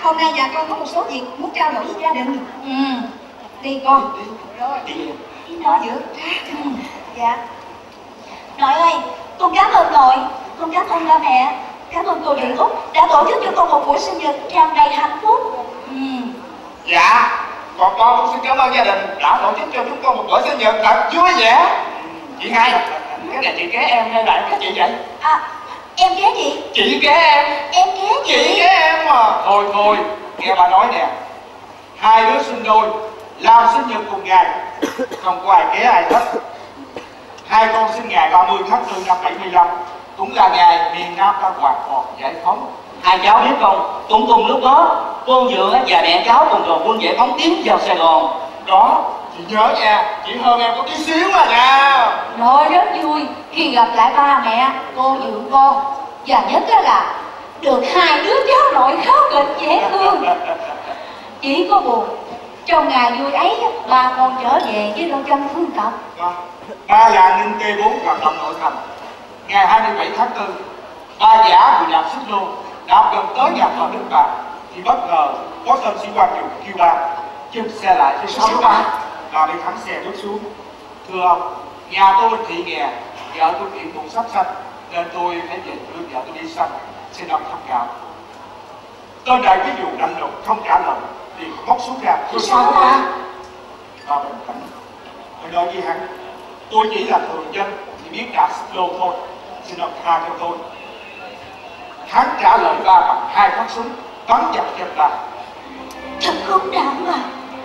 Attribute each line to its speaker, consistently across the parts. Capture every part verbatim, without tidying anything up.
Speaker 1: hôm nay nhà con có một số việc muốn trao đổi với gia đình. Ừ. Đi con. Rồi. Đi. Đi nói giữa. Ừ. Dạ. Nội ơi, con cảm ơn nội, con cảm ơn ba mẹ, cảm ơn cô dì Út đã tổ chức cho con một buổi sinh nhật tràn đầy hạnh phúc. Ừ.
Speaker 2: Dạ, còn con cũng xin cảm ơn gia đình đã tổ chức cho chúng con một bữa sinh nhật thật vui vẻ. Chị Hai, cái này chị kế em hay là cái chị vậy?
Speaker 1: À, em kế chị.
Speaker 2: Chị kế em.
Speaker 1: Em kế chị.
Speaker 2: Chị kế em mà. Thôi thôi, nghe bà nói nè, hai đứa sinh đôi làm sinh nhật cùng ngày, không có ai kế ai hết. Hai con sinh ngày ba mươi tháng tư năm bảy mươi lăm, cũng là ngày miền Nam ta hoàn toàn giải phóng.
Speaker 3: Hai cháu biết không, cũng cùng lúc đó cô Dượng và mẹ cháu cùng đoàn quân giải phóng tiến vào Sài Gòn.
Speaker 2: Đó, chị nhớ nha, chị hơn em có tí xíu mà nha.
Speaker 1: Nội rất vui khi gặp lại ba mẹ, cô Dượng con. Và nhất là được hai đứa cháu nội khóc kịch dễ thương. Chỉ có buồn, trong ngày vui ấy ba con trở về với đôi chân thương tật.
Speaker 2: Ba là Ninh Kê bốn hoạt động nội thành. Ngày hai mươi bảy tháng tư, ba giả người làm xích lô đạp gần tới nhà thờ Đức Bà thì bất ngờ có tên sĩ quan dùng kêu ba dừng xe lại phía sau ba. Bà bị thắng xe bước xuống. Thưa ông, nhà tôi thị nghèo, vợ tôi kiện tụng sắp sanh nên tôi phải về đưa vợ tôi đi sanh. Xin ông thông cảm. Tên đại quý dù lạnh lùng không trả lời liền móc súng ra. Tôi sao ba? Bà bình tĩnh. Tôi nói với hắn, tôi chỉ là thường dân thì biết đạp xích lô thôi, xin ông tha cho tôi. Hắn trả lời ba bằng hai phát súng bắn vào chân ba.
Speaker 1: Thật khốn nạn mà.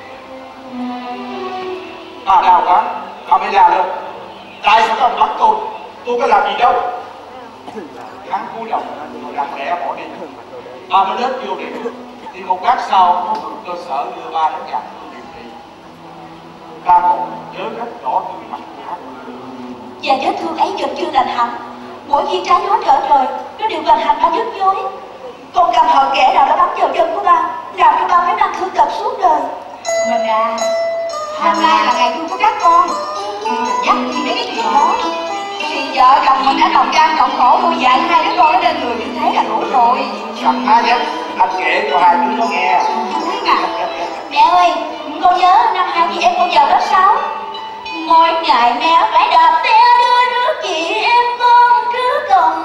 Speaker 2: Bà đau quá, bà mới la lên. Tại sao ông bắn tôi? Tôi có làm gì đâu. Hắn cúi đầu rồi lặng lẽ bỏ đi. Ba mới đến vô điện thì một lát sau có người cơ sở đưa ba đến nhà tôi điều trị. Ba còn nhớ rất rõ gương mặt của hắn.
Speaker 1: Và vết thương ấy vẫn chưa lành hẳn. Mỗi khi trái gió trở trời, nó đều làm hành ba nhức nhối. Con cầm hận kẻ nào đã bắn vào chân của ba, làm cho ba phải mang thương tật suốt đời. Mình à, hôm nay là ngày vui của các con, nhắc gì mấy cái chuyện đó. Thì vợ chồng mình đã đồng cam cộng khổ nuôi dạy hai đứa con nó lên người như thế là đủ rồi.
Speaker 2: Sẵn má nhé, anh kể cho hai đứa nó nghe.
Speaker 1: Mẹ ơi, con nhớ năm hai chị em con vào lớp sáu, mỗi ngày mẹ phải đạp xe đưa rước chị em con trước cổng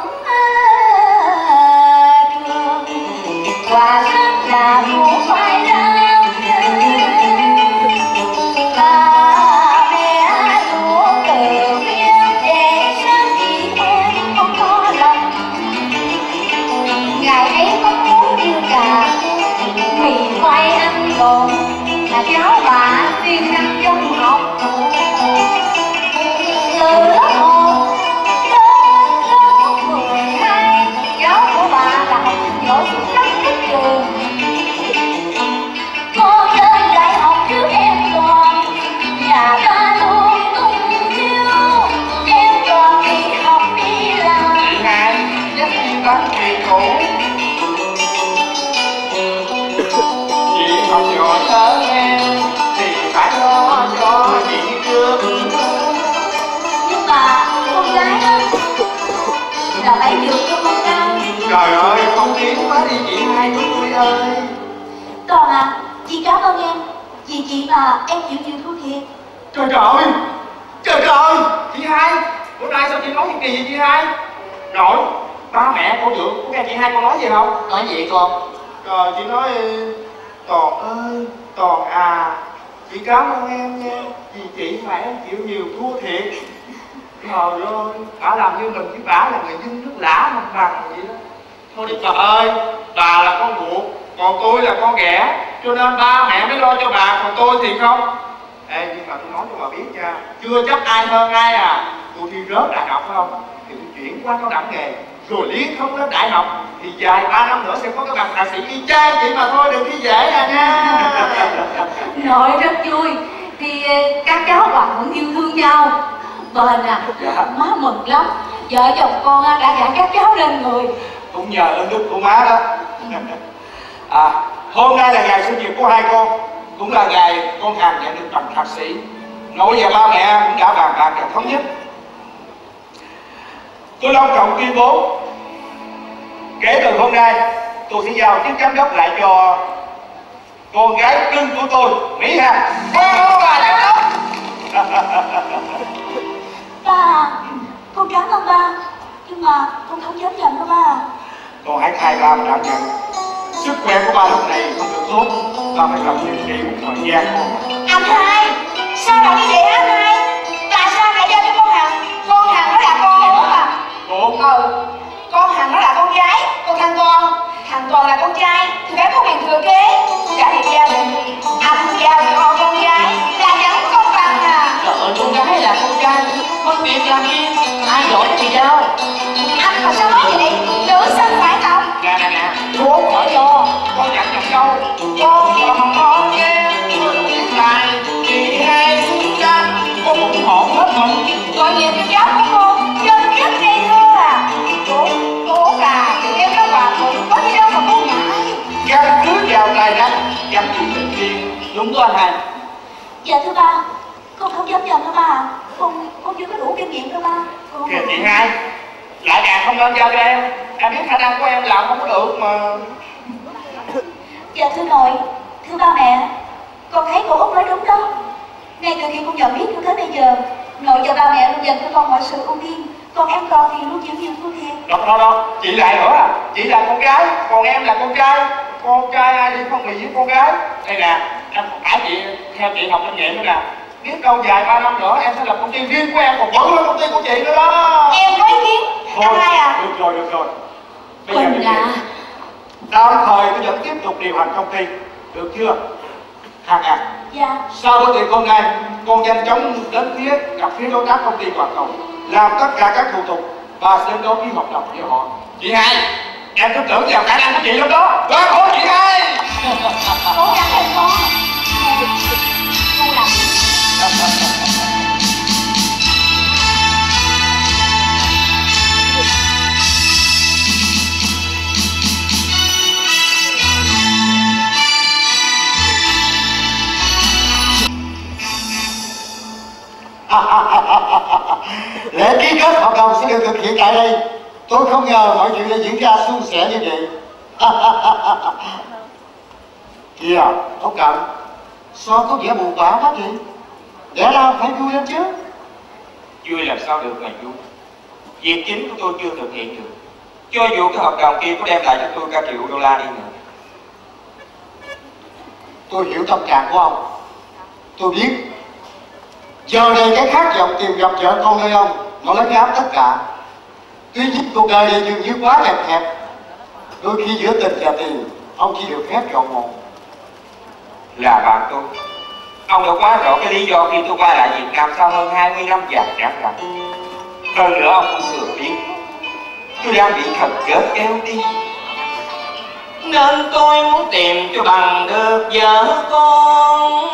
Speaker 1: trường. Quà rất là củ khoai lang, ba mẹ luộc từ viên để sáng chị em không có lòng. Ngày ấy có muốn như cả mì khoai ăn trộn là cháu bà xuyên năm trong học. Từ lớp một đến lớp mười hai, cháu của bà là học sinh giỏi xuất sắc nhất trường. Con lên đại học trước em còn, nhà ta luôn tung chiêu, em còn đi học đi làm.
Speaker 2: Chị Hai, nhắc đi bác chị cũ. Chị học giỏi hơn em thì phải lo cho chị trước.
Speaker 1: Nhưng mà con gái đó là phải được cho con trai.
Speaker 2: Trời ơi, không tiếng quá đi chị Hai của tôi ơi.
Speaker 1: Còn à, chị cảm ơn em, vì chị mà em chịu nhiều thua thiệt.
Speaker 2: Trời trời, trời trời, chị Hai, bữa nay sao chị nói gì kỳ vậy chị Hai? Nội, ba mẹ cô Dượng, có nghe chị Hai con nói gì không?
Speaker 3: Nói gì con?
Speaker 2: Trời, chị nói Toàn ơi, Toàn à, chị cảm ơn em nha, vì chị mà em chịu nhiều thua thiệt. Trời ơi, bà làm như mình với bà là người dân nước lã mặt bằng vậy đó. Thôi đi bà ơi, bà là con ruột, còn tôi là con ghẻ, cho nên ba mẹ mới lo cho bà, còn tôi thì không. Ê, nhưng mà tôi nói cho bà biết nha, chưa chắc ai hơn ai à. Tôi thi rớt đại học phải không? Thì tôi chuyển qua cao đẳng nghề, rồi liên thông lên đại học, thì dài ba năm nữa sẽ có cái bằng thạc sĩ y chang vậy mà thôi, đừng thi dễ à nha.
Speaker 1: Nội rất vui khi các cháu hòa thuận yêu thương nhau. Bền à,
Speaker 2: dạ.
Speaker 1: má mừng lắm, vợ chồng con đã gả các cháu lên người.
Speaker 2: Cũng nhờ ơn đức của má đó. À, hôm nay là ngày sinh nhật của hai con, cũng là ngày con Hằng nhận được bằng thạc sĩ. Nội và ba mẹ cũng đã bàn bạc và thống nhất. Tôi long trọng tuyên bố, kể từ hôm nay tôi sẽ giao chức giám đốc lại cho con gái cưng của tôi, Mỹ Hằng. Con bà giám đốc.
Speaker 1: Ba, con cảm ơn ba, nhưng mà con không dám nhận đâu ba.
Speaker 2: Con hãy thay ba mà đảm nhận. Sức khỏe của ba lúc này không được tốt, ba phải cần điều trị một thời gian con.
Speaker 1: Anh hai, sao lại như vậy hả anh hai? Tại sao lại giao cho con Hằng? Con Hằng nó là con út à?
Speaker 2: Ủa?
Speaker 1: Ừ, con Hằng nó là con gái, còn thằng Toàn, thằng Toàn là con trai, thì phải có quyền thừa kế. Cả việc gia đình, anh giao cho con gái là vẫn công bằng à.
Speaker 3: Trời ơi, con gái là con trai, con việc làm gì? Ai giỏi thì giao.
Speaker 1: Anh mà sao nói vậy? Nữ sinh phải học.
Speaker 2: Nè nè nè, cô không phải lo, con dặn dặn câu. Con còn con nghe, lại chị hai xuống cha, con ủng hộ hết mình.
Speaker 1: Gọi nhiều cho cháu của con, chân rất ngây thơ à. Cô, cô à, em nó bà cũng có gì đâu mà cô ngại.
Speaker 2: Căn cứ vào tài năng, chăm chỉ tự nhiên.
Speaker 3: Đúng đó anh hai.
Speaker 1: Dạ thưa ba, con không dám nhận đâu ba. Con, con chưa có đủ kinh nghiệm đâu ba. Con...
Speaker 2: Kìa chị hai, lại càng không nên giao cho em. Em biết khả năng của em làm không có được mà.
Speaker 1: Dạ thưa nội, thưa ba mẹ, con thấy cô Út nói đúng đó. Ngay từ khi con nhận biết cho tới bây giờ, nội và ba mẹ luôn dành cho con mọi sự ưu tiên. Con em con thì luôn chịu nhiều thua thiệt.
Speaker 2: Đó, đó, đó, chị lại nữa à. Chị là con gái, còn em là con trai. Con trai ai đi phân biệt với con gái. Đây nè, em phải chị, theo chị học kinh nghiệm nữa nè. Biết đâu vài ba năm nữa em sẽ lập công ty riêng của em, còn bự hơn công ty của chị nữa đó.
Speaker 1: Em có ý kiến, anh hai à?
Speaker 2: Được rồi, được rồi. Bây giờ
Speaker 1: Quỳnh là...
Speaker 2: tạm thời tôi vẫn tiếp tục điều hành công ty, được chưa? Hằng à,
Speaker 1: Dạ.
Speaker 2: sau bữa tiệc hôm nay, con nhanh chóng đến phía gặp phía đối tác công ty toàn cầu, làm tất cả các thủ tục và sẽ đến đó ký hợp đồng với họ. Chị hai, em cứ tưởng vào khả năng của chị lắm đó. Quá khổ chị hai.
Speaker 1: Cố gắng lên con. Con làm.
Speaker 4: Lễ ký kết hợp đồng sẽ được thực hiện tại đây. Tôi không ngờ mọi chuyện đã diễn ra suôn sẻ như vậy. Kìa, ông Cận, sao có vẻ buồn bã quá vậy? Lẽ ra phải vui lên chứ.
Speaker 2: Vui làm sao được mà vui. Việc chính của tôi chưa thực hiện được. Cho dù cái hợp đồng kia có đem lại cho tôi cả triệu đô la đi nữa.
Speaker 4: Tôi hiểu tâm trạng của ông. Tôi biết giờ đây cái khát vọng tìm gặp vợ con nơi ông nó lấn áp tất cả. Tuy nhiên cuộc đời này dường như quá hẹp hẹp. Đôi khi giữa tình và tiền, ông chỉ được phép chọn một.
Speaker 2: Là bạn tôi, ông đã quá rõ cái lý do khi tôi qua lại Việt Nam sau hơn hai mươi năm dài chẳng gặp. Hơn nữa ông cũng thừa biết tôi đang bị thần chết kéo đi,
Speaker 3: Nên tôi muốn tìm cho bằng được vợ con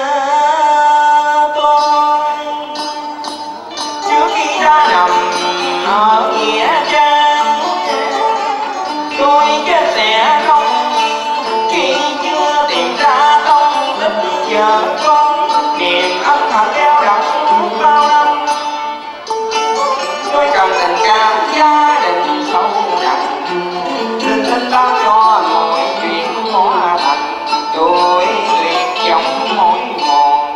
Speaker 3: tôi. Trước khi ra nằm ở nghĩa trang, tôi chết sẽ không khi chưa tìm ra tung tích vợ con. Niềm ân hận eo đậm bao năm, tôi cần tình cảm gia đình sâu nặng, nên xin ban cho mọi chuyện hóa thành. Tôi tuyệt vọng mỏi mòn.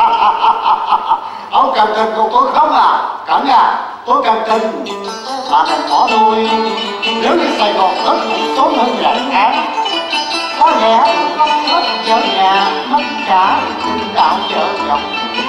Speaker 4: Ông cần tình của tôi không à? Cẩn à, tôi cần tình mà cần bỏ tôi. Nếu như Sài Gòn hết sớm hơn vài tháng, có lẽ tôi không hết vợ nhà, mất cả tình đạo vợ chồng.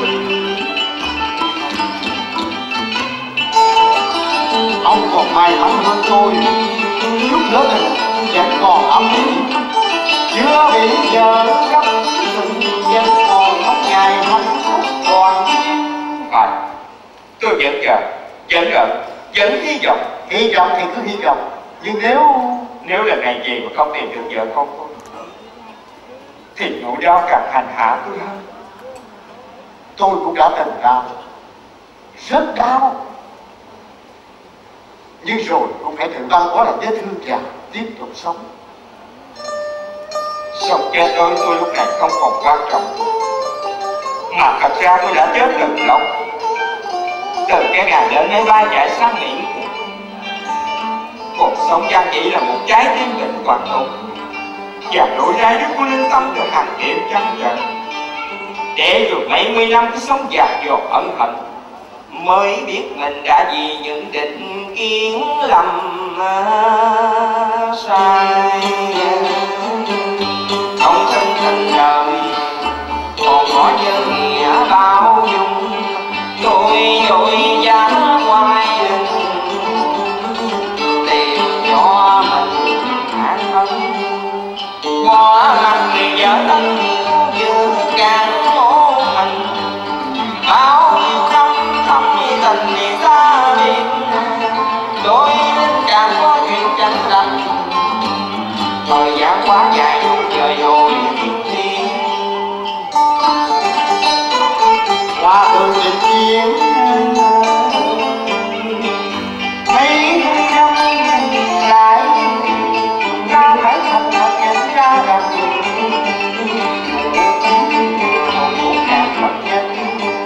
Speaker 4: Ông còn may mắn hơn tôi, lúc lỡ tình vẫn còn âm ỉ, chưa bị giờ gấp tình vẫn còn một ngày hạnh phúc toàn thiên.
Speaker 2: phải. Tôi vẫn chờ, vẫn đợi, vẫn hy vọng.
Speaker 4: Hy vọng thì cứ hy vọng, nhưng nếu
Speaker 2: Nếu lần này về mà không tìm được vợ con tôi, thì nỗi đau càng hành hạ tôi hơn.
Speaker 4: tôi cũng đã từng đau, rất đau, nhưng rồi cũng phải tự băng bó lại vết thương và tiếp tục sống.
Speaker 2: Sống chết đối với tôi lúc này không còn quan trọng, mà thật ra tôi đã chết từ lâu. Từ cái ngày đến máy bay chạy sang Mỹ,
Speaker 3: Cuộc sống giản chỉ là một trái tim định hoàn tụ, và nỗi đau đớn của lương tâm được hàng đêm trắng trợn. Để rồi mấy mươi năm cứ sống dạt dột ân hận, mới biết mình đã vì những định kiến lầm sai. Không tin tình đời còn có nhân nghĩa bao dung, tôi vội vã ngoài lưng tìm cho mình an thân. Qua mặt người vợ thân vừa càng mô hình, bao nhiêu năm thăm tình thì xa biệt, đôi linh càng có chuyện chẳng lành. Thời gian quá dài không trời hồi thiên thiên,
Speaker 4: qua cơn dịch chiến mấy năm lại ta phải thành thật nhận ra rằng không muốn càng mất nhân.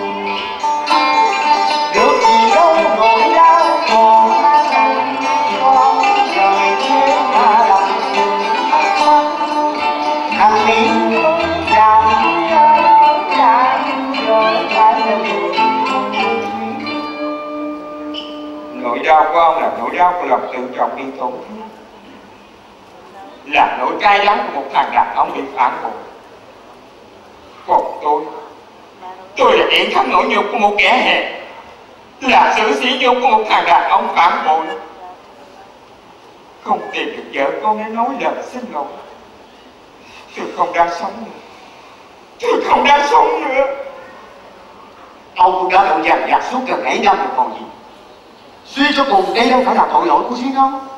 Speaker 4: Được gì đâu nỗi đau còn con rời thế ta lòng thằng miếng làm
Speaker 3: nỗi đau của ông là nỗi đau của lòng tự trọng bị tổn thương, là nỗi cay đắng của một thằng đàn ông bị phản bội. Còn tôi, tôi là kẻ thắng nỗi nhục của một kẻ hèn, là sự sỉ nhục của một thằng đàn ông phản bội. Không tìm được vợ con để nói lời xin lỗi, tôi không đang sống nữa, tôi không đang sống nữa.
Speaker 4: Ông cũng đã đậu dằn vặt suốt gần bảy năm rồi còn gì. Suy cho cùng đây đâu phải là tội lỗi của riêng ông.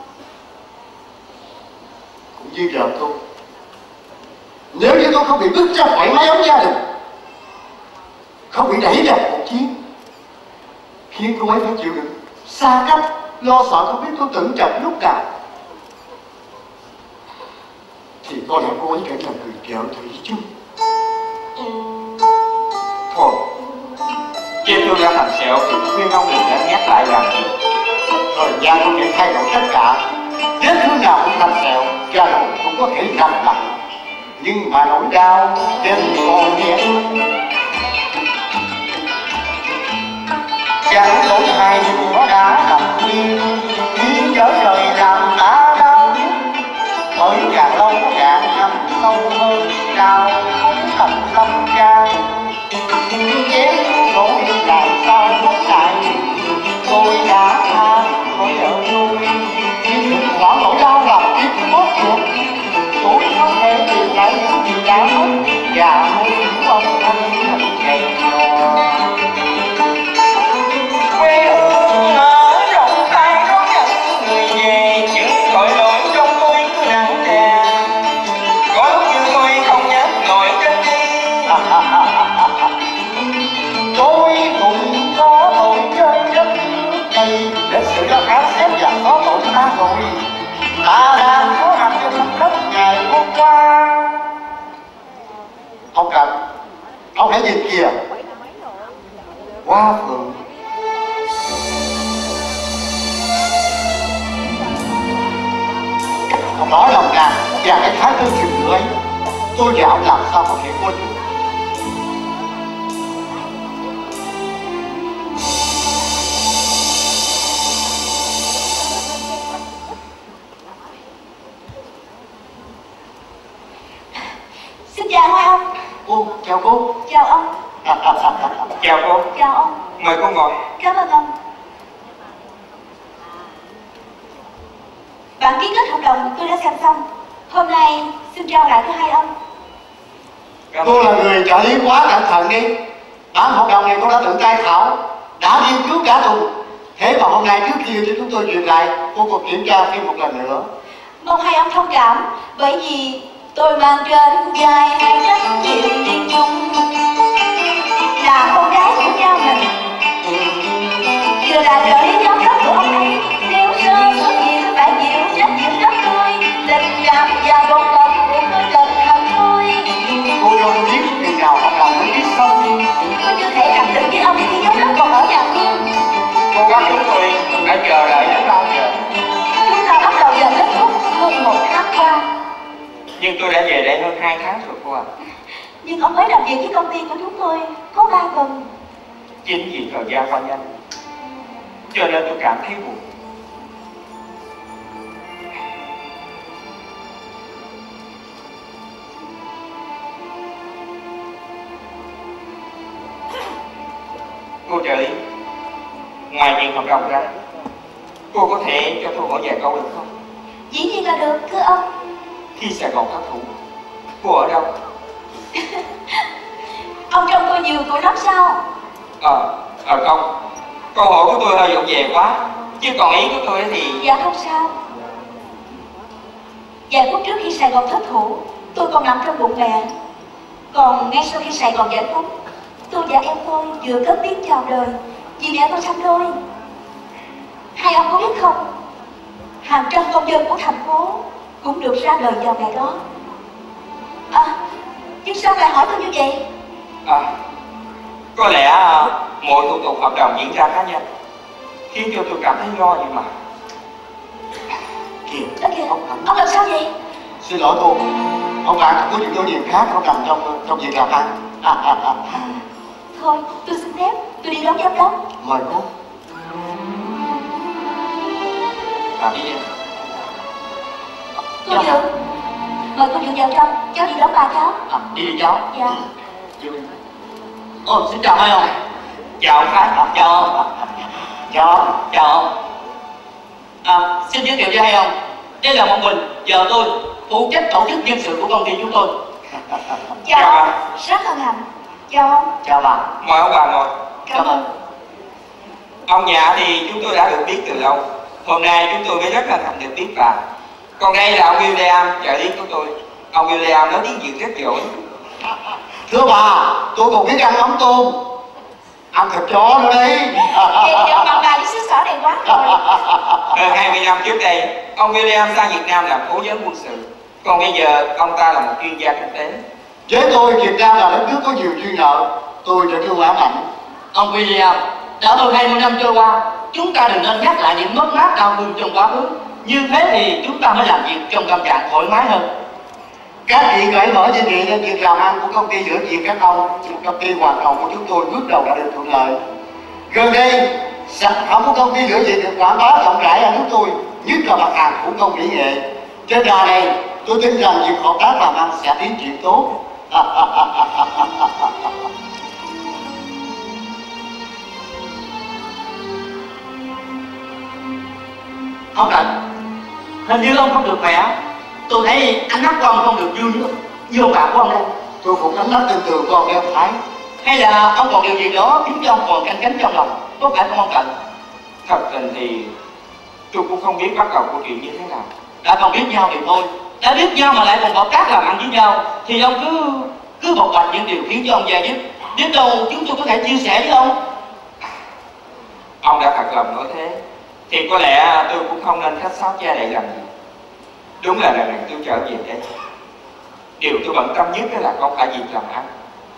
Speaker 4: Cũng như vợ tôi, nếu như tôi không bị bức ra khỏi mái ấm gia đình, không bị đẩy vào cuộc chiến, khiến cô ấy phải chịu đựng xa cách, lo sợ không biết tôi tưởng chồng lúc nào, thì có lẽ cô ấy phải là người vợ thủy chung.
Speaker 3: Thôi, ਜੇ tôi đã thành sẹo thì khuyên ông đừng nên nhắc lại làm gì.
Speaker 4: Thời gian có thể thay đổi tất cả, vết thương nào cũng thành sẹo, da đầu cũng có thể nằm lặng, nhưng mà nỗi đau vẫn còn nhẹ. Chẳng lỗi ai nó đã làm đi, khi trở đời làm ta đau, bởi càng lâu càng nằm sâu hơn, đau thành tâm can. Chém nỗi làm sao mất lại, tôi đã tha nỗi vợ tôi, nhưng đừng bỏ nỗi đau làm kiếp mất ruột. Tôi không thể tìm lại những gì đã mất, và muốn không anh thật gầy nhò.
Speaker 3: Quê hương mở rộng tay đón nhận người về, những tội lỗi trong tôi cứ nặng đè. Có lúc như tôi không nhớ ngồi trên đi.
Speaker 4: Tôi cũng có tội chơi đất nước này, để sự đã khám xét và có tội ta rồi. Ta đang có mặt trên mặt đất ngày hôm qua. Ông Cần, ông hãy nhìn kìa, Hoa Phượng. Ông nói lòng nàng và cái thái tư chuyện nữa ấy, tôi và ông làm sao có thể quên được.
Speaker 1: Xin chào hai ông.
Speaker 4: Cô, chào cô.
Speaker 1: Chào ông.
Speaker 3: Chào cô.
Speaker 1: Chào ông.
Speaker 3: Mời cô ngồi.
Speaker 1: Cảm ơn ông. Bản ký kết hợp đồng tôi đã xem xong. Hôm nay xin trao lại cho hai ông.
Speaker 3: Cảm
Speaker 4: Cô là người trợ lý quá cẩn thận đi. Bản hợp đồng này cô đã tự tay thảo, đã nghiên cứu cả tuần. Thế mà hôm nay trước kia cho chúng tôi duyệt lại, cô còn kiểm tra thêm một lần nữa.
Speaker 1: Mong hai ông thông cảm, bởi vì tôi mang trên vai hai trách nhiệm riêng chung, là con gái của cha mình, vừa là trợ lý giám đốc của ông ấy. Nếu sơ suất gì tôi phải chịu trách nhiệm rất thôi. Tình cảm và một lần của tôi cẩn thận thôi.
Speaker 4: Cô đâu biết chừng nào hợp đồng mới viết xong.
Speaker 1: Tôi chưa thể làm được với ông khi giám đốc còn ở nhà thương.
Speaker 3: Cô bác chúng tôi đã chờ đợi đến bao giờ?
Speaker 1: Chúng ta bắt
Speaker 3: đã về đây hơn hai tháng rồi cô à.
Speaker 1: Nhưng ông mới làm việc với công ty của chúng tôi có ba tuần.
Speaker 3: Chính vì thời gian qua nhanh cho nên tôi cảm thấy buồn. Cô trợ lý, ngoài việc hợp đồng ra, cô có thể cho tôi hỏi vài câu được không?
Speaker 1: Dĩ nhiên là được, thưa ông.
Speaker 3: Khi Sài Gòn thất thủ, cô ở đâu?
Speaker 1: Ông trông tôi nhiều tuổi lắm sao?
Speaker 3: Ờ, ờ không, câu hỏi của tôi hơi dội về quá, chứ còn ý của tôi thì...
Speaker 1: Dạ không sao. Vài phút trước khi Sài Gòn thất thủ, tôi còn nằm trong bụng mẹ. Còn ngay sau khi Sài Gòn giải phóng, tôi và em tôi vừa cất tiếng chào đời vì mẹ tôi sanh đôi. Hai ông có biết không, hàng trăm công dân của thành phố cũng được ra đời vào ngày đó. À, nhưng sao lại hỏi tôi như vậy?
Speaker 3: À, có lẽ mọi thủ tục hợp đồng diễn ra khá nhanh, khiến cho tôi cảm thấy lo vậy mà.
Speaker 4: Kìa,
Speaker 1: Đó kìa,
Speaker 4: ông Cảnh.
Speaker 1: ông làm sao vậy?
Speaker 4: Xin lỗi cô, ông bạn không có những câu chuyện khác có nằm trong trong việc làm ăn. À, à, à.
Speaker 1: Thôi, tôi xin phép, tôi đi đón giám đốc.
Speaker 4: Mời cô.
Speaker 3: À, đi nha.
Speaker 1: Cô Dượng, mời cô Dượng vào trong, cháu đi đón bà cháu.
Speaker 4: À, đi đi cháu.
Speaker 1: Dạ.
Speaker 4: Ồ, xin chào hai ông.
Speaker 3: Chào ông Khánh, chào ông.
Speaker 4: Chào.
Speaker 3: Chào ông. À, xin giới thiệu cho hai ông, đây là Mộng Bình, vợ tôi, phụ trách tổ chức nhân sự của công ty chúng tôi.
Speaker 1: Chào
Speaker 3: Chào
Speaker 1: ông, rất hân hạnh. Chào ông.
Speaker 4: Chào bà.
Speaker 3: Mời ông bà ngồi.
Speaker 1: Cảm ơn.
Speaker 3: Ông nhà thì chúng tôi đã được biết từ lâu, hôm nay chúng tôi mới rất hân hạnh được biết bà. Còn đây là ông William, trợ lý của tôi. Ông William nói tiếng Việt rất giỏi.
Speaker 4: Thưa bà, tôi còn biết ăn mắm tôm, ăn thịt chó nữa đấy.
Speaker 1: Vậy thì ông bằng bà với xứ sở này quá rồi.
Speaker 3: Hơn hai mươi năm trước đây, ông William sang Việt Nam làm cố vấn quân sự. Còn bây giờ, ông ta là một chuyên gia kinh tế.
Speaker 4: Với tôi, Việt Nam là đất nước có nhiều duyên nợ, tôi sẽ thương ám ảnh.
Speaker 5: Ông William, đã hơn hai mươi năm trôi qua, chúng ta đừng nên nhắc lại những mất mát đau thương trong quá khứ. Như thế thì chúng ta mới làm việc trong tâm trạng thoải mái hơn.
Speaker 4: Các vị cởi mở trên địa nên việc làm ăn của công ty giữa việc các ông, công ty Hoàng Cầu của chúng tôi bước đầu đã được thuận lợi. Gần đây, sản phẩm của công ty giữa việc được quảng bá rộng rãi ở nước tôi, nhất là mặt hàng thủ công mỹ nghệ. Trên đà này, tôi tin rằng việc hợp tác làm ăn sẽ tiến triển tốt.
Speaker 5: Ông Trịnh, hình như ông không được khỏe. Tôi thấy ánh mắt của ông không được vui nữa, như ông bạn của ông đây.
Speaker 4: Tôi phục ánh mắt tin tưởng con em Thái.
Speaker 5: Hay là ông còn điều gì đó khiến cho ông còn canh cánh trong lòng, có phải không ông Trịnh?
Speaker 3: Thật tình thì tôi cũng không biết bắt đầu câu chuyện như thế nào.
Speaker 5: Đã không biết nhau thì thôi, đã biết nhau mà lại còn hợp tác làm ăn với nhau, thì ông cứ cứ bộc bạch những điều khiến cho ông dè dứt. Biết đâu chúng tôi có thể chia sẻ với ông.
Speaker 3: Ông đã thật lòng nói thế, thì có lẽ tôi cũng không nên khách sáo cha lại làm gì. Đúng là lần này tôi trở về đây, điều tôi bận tâm nhất là không phải việc làm ăn,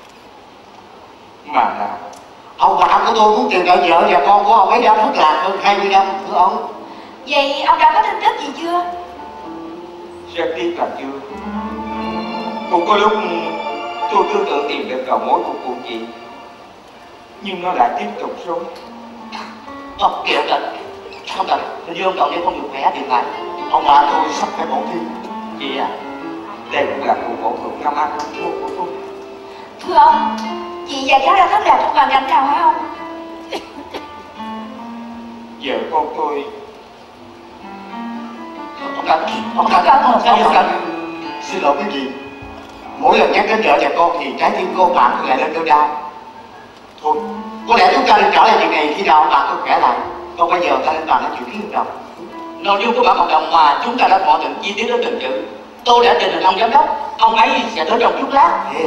Speaker 3: mà là
Speaker 4: Ông bạn của tôi muốn tìm đợi vợ và con của ông ấy đã thất lạc hơn hai mươi năm, thưa ông.
Speaker 1: Vậy ông đã có tin tức gì chưa?
Speaker 3: rất tiếc là chưa. Cũng có lúc tôi cứ tưởng tìm được đầu mối của cô chị, nhưng nó lại tiếp tục rối.
Speaker 5: Ông kìa ông Trịnh, ông Trịnh, hình như ông Trịnh đây không được khỏe điện lại.
Speaker 4: Ông bạn tôi sắp phải bỏ thi.
Speaker 5: Chị à,
Speaker 3: Đây cũng là cuộc phẫu thuật năm ăn thuốc của tôi.
Speaker 1: Thưa ông, chị và cháu đã thất lạc trong hoàn cảnh nào hả ông?
Speaker 3: Vợ con tôi
Speaker 5: ông Trịnh, ông Trịnh, sao vậy ông Trịnh?
Speaker 4: Xin lỗi quý vị, mỗi lần nhắc đến vợ và con thì trái tim cô bạn tôi lại lên cơn đau. Thôi, có lẽ chúng ta nên trở lại chuyện này khi nào ông bạn tôi khỏe lại. Còn bây giờ ta nên bàn nói chuyện ký hợp đồng.
Speaker 5: Nội dung của bản hợp đồng mà chúng ta đã thỏa thuận chi tiết đến từng chữ. Tôi đã trình lên ông giám đốc, ông ấy sẽ tới trong chút lát.
Speaker 4: Yeah.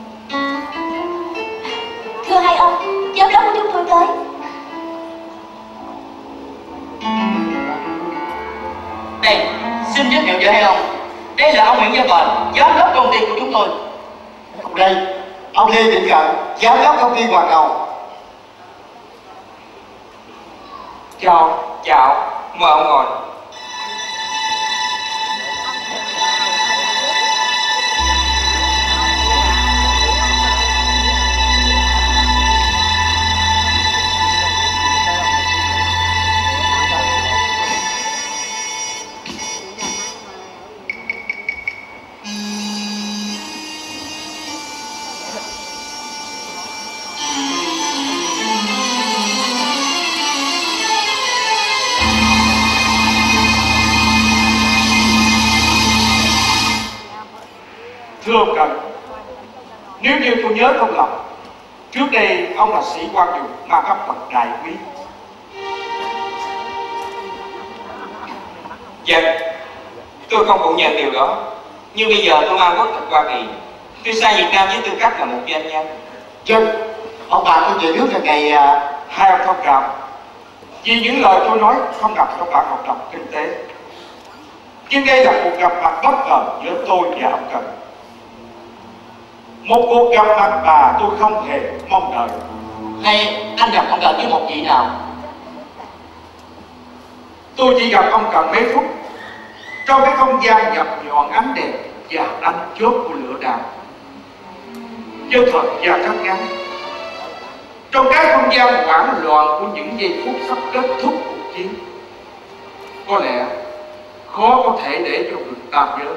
Speaker 1: Thưa hai ông, giám đốc của chúng tôi tới.
Speaker 5: Đây, xin giới thiệu cho hai ông. Đây là ông Nguyễn Gia Bền, giám đốc công ty của chúng tôi.
Speaker 4: Còn đây, ông Lê Định Cận, giám đốc công ty Hoàng Cầu.
Speaker 3: chào chào mời ông ngồi.
Speaker 2: như tôi nhớ không lầm, trước đây ông là sĩ quan dùng mang cấp bậc đại quý.
Speaker 3: Dạ, tôi không phủ nhận điều đó. Nhưng bây giờ tôi mang quốc tịch Hoa Kỳ. Tôi sang Việt Nam với tư cách là một doanh nhân.
Speaker 4: Chân, ông bà tôi về nước là ngày à...
Speaker 2: Hai ông thông cảm vì những lời tôi nói không nằm trong bản hợp đồng kinh tế. Nhưng đây là cuộc gặp mặt bất ngờ giữa tôi và ông Cần. Một cuộc gặp mặt mà tôi không hề mong đợi.
Speaker 5: Hay anh gặp ông Cần với một vị nào?
Speaker 2: Tôi chỉ gặp ông Cần mấy phút trong cái không gian nhập nhọn ánh đèn và ánh chớp của lửa đạn. Với thời gian rất ngắn, trong cái không gian hoảng loạn của những giây phút sắp kết thúc cuộc chiến, có lẽ khó có thể để cho người ta nhớ.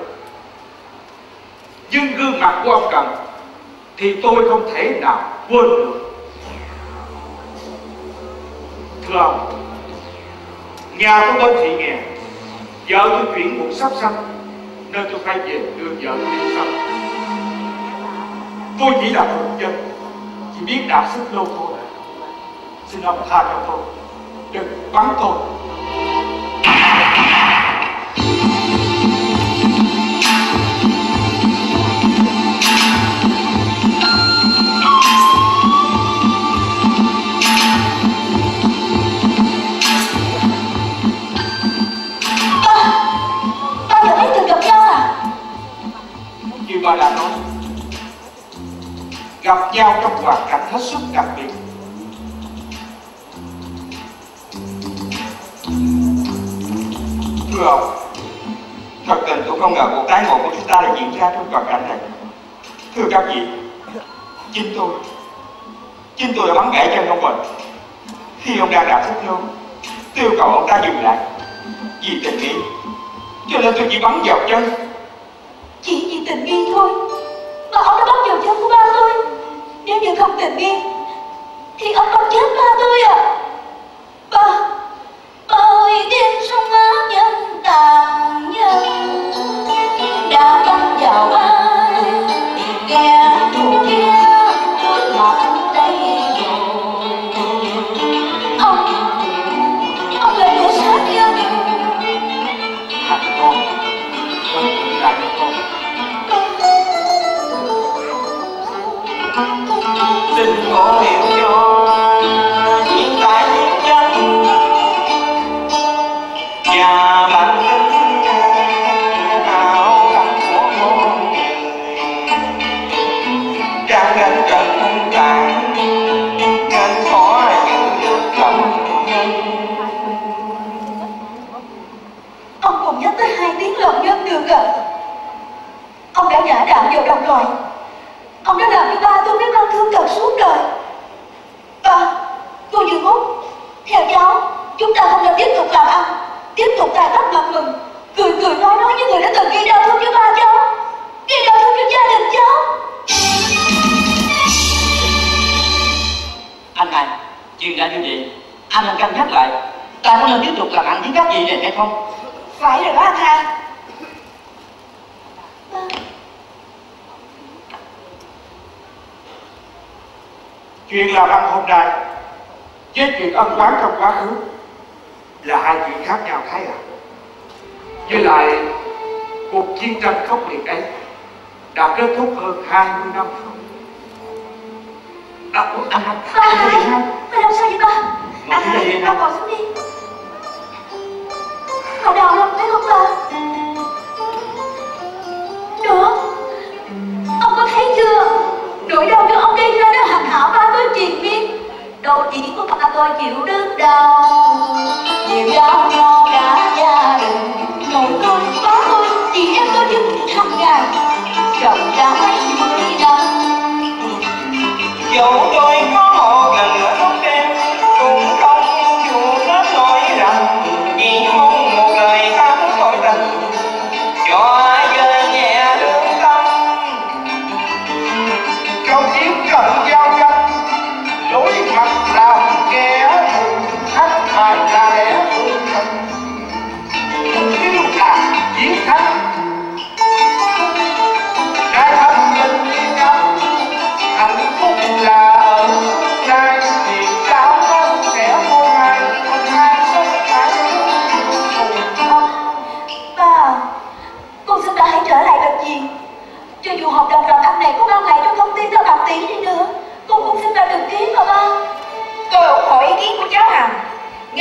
Speaker 2: Nhưng gương mặt của ông Cần thì tôi không thể nào quên được. Thưa ông, nhà tôi bên thị nghèo, vợ tôi chuyển một sắp sanh nên tôi phải về đưa vợ tôi đi sống. Tôi chỉ là một dân, chỉ biết đạp xích lô thôi. Xin ông tha cho tôi, đừng bắn tôi. Như bà đã nói, gặp nhau trong hoàn cảnh hết sức đặc biệt.
Speaker 3: Thưa ông, thật tình tôi không ngờ cuộc tái ngộ của chúng ta lại diễn ra trong hoàn cảnh này. Thưa các vị, chính tôi, chính tôi đã bắn gãy chân ông Bình khi ông đang đạp xích lô, yêu cầu ông ta dừng lại vì tình nghĩa, cho nên tôi chỉ bắn vào chân.
Speaker 1: Chỉ vì tình nghi thôi mà ông đã bắn vào chân của ba tôi. Nếu như không tình nghi thì ông không chết ba tôi à. Ba, ba ơi, đêm sông Á nhân tàn nhân đã bắn vào ai, kẻ thù kia khuất mặt đây rồi. Ông, ông là kẻ sát nhân.
Speaker 2: Hạnh con, con cũng là con.
Speaker 3: Xin có hiểu cho hiện tại thiên chân và bản tính ảo ảnh của con người đang gánh trần thân tàn nên khó giữ được lòng nhân.
Speaker 1: Ông không nhắc tới hai tiếng lòng nhân được à? Ông đã nhả đạn vào đồng loại. Ông đã làm cho ba tôi biết mang thương tật suốt đời. Ba, cô Dương Út, theo cháu, chúng ta không nên tiếp tục làm ăn, tiếp tục tài tóc mặt mừng, cười cười nói nói với người đã từng gây đau thương cho ba cháu, gây đau thương cho gia đình cháu.
Speaker 5: Anh hai, chuyện ra như vậy, anh nên cân nhắc lại, ta có nên tiếp tục làm ăn với các vị này hay không?
Speaker 1: Phải rồi đó anh hai. Ba.
Speaker 2: Chuyện làm ăn hôm nay với chuyện ân oán trong quá khứ là hai chuyện khác nhau thấy à. Với lại cuộc chiến tranh khốc liệt ấy đã kết thúc hơn hai mươi năm rồi. À,
Speaker 5: Anh hai,
Speaker 1: Ba,
Speaker 5: anh có gì hai?
Speaker 1: ba làm sao vậy ba? Anh hai, ba ngồi xuống đi. Cậu đau lắm phải không ba? Được. Ông có thấy chưa? Nỗi đau do ông gây ra đã hành hạ ba tôi triền miên. Đầu chỉ của ba tôi chịu đớn đau, nhiều đau cho cả gia đình. Nội tôi, bá tôi, chị em tôi chứng hàng ngày, chồng ra mấy mươi năm.
Speaker 3: Dẫu tôi có một lần nữa không em cũng không chịu hết nỗi rằng chỉ mong một lời thắm thôi tình cho ai rơi nhẹ lương tâm.
Speaker 2: trong chiến trận giao tranh đối mặt làm kẻ thù thất bại là lẽ thường tình. Mục tiêu là chiến thắng. Đại thần bình yên ngắm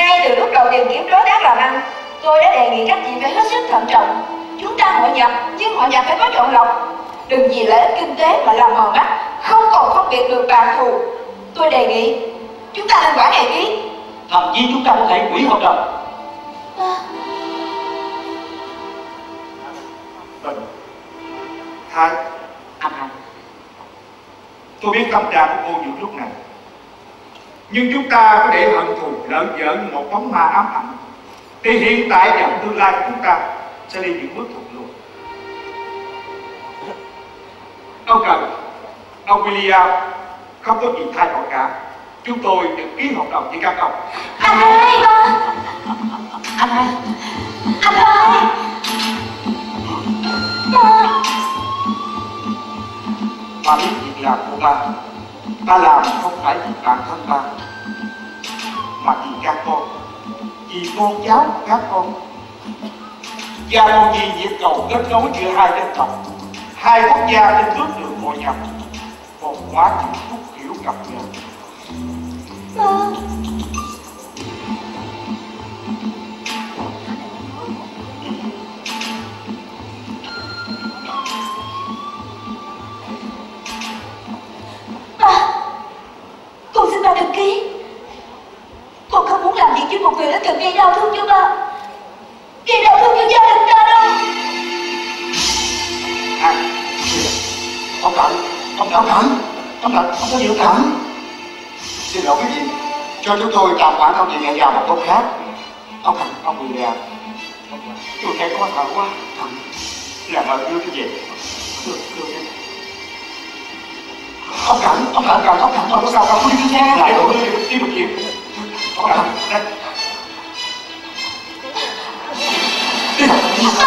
Speaker 1: Ngay từ lúc đầu tìm kiếm đối tác làm ăn, tôi đã đề nghị các chị phải hết sức thận trọng. Chúng ta hội nhập, nhưng hội nhập phải có chọn lọc. Đừng vì lợi ích kinh tế mà làm mờ mắt, không còn phân biệt được bạn thù. Tôi đề nghị chúng ta nên quả ngày ký.
Speaker 5: Thậm chí chúng ta có thể hủy hợp đồng.
Speaker 1: À.
Speaker 2: Bình, Hai,
Speaker 5: Anh Hai,
Speaker 2: tôi biết tâm trạng của cô những lúc này, nhưng chúng ta có để hận thù lợn giỡn một bóng ma ám ảnh, thì hiện tại và tương lai của chúng ta sẽ đi những bước thụt lùi. Ông Cần, ông William không có gì thay đổi cả. Chúng tôi được ký hợp đồng với các ông.
Speaker 1: Anh hai, ba.
Speaker 5: anh Hai,
Speaker 1: Anh hai, ba.
Speaker 2: Ba biết việc làm của ba, ba làm không phải vì bản thân ba, mà vì các con, vì con cháu của các con, và còn vì việc cầu kết nối giữa hai dân tộc, hai quốc gia trên bước đường hội nhập, còn quá nhiều khúc hiểu gặp nhau.
Speaker 1: Ba. Ba, con xin ba đừng ký. Con không muốn làm việc với một người đã từng gây đau thương cho ba, gây đau thương cho gia đình ta đâu.
Speaker 2: À,
Speaker 4: Ông Cận, ông Cận, ông Cận, ông có gì ông Cận? Xin lỗi quý vị, cho chúng tôi tạm hoãn công việc hẹn vào một hôm khác. Ông Cận, ông William,
Speaker 2: tôi thấy khó thở quá. Làm ơn đưa cái gì? Đưa, đưa đi.
Speaker 4: ông Cận, ông Cận, ông Cận, ông có sao không? Đi đi nha.
Speaker 2: Lại tôi đưa đi một chuyện. Ông Cần, đây.
Speaker 4: Đi nào, đi nào.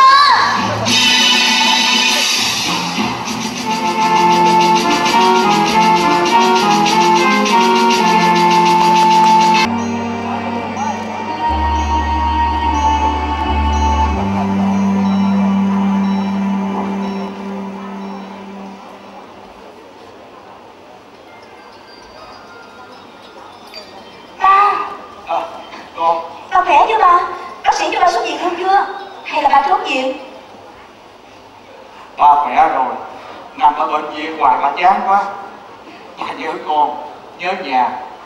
Speaker 1: Ba khỏe chưa ba? Bác sĩ cho ba xuất viện luôn chưa? Hay là ba trốn viện?
Speaker 2: Ba khỏe rồi, nằm ở bệnh viện hoài ba chán quá. Ba nhớ con, nhớ nhà,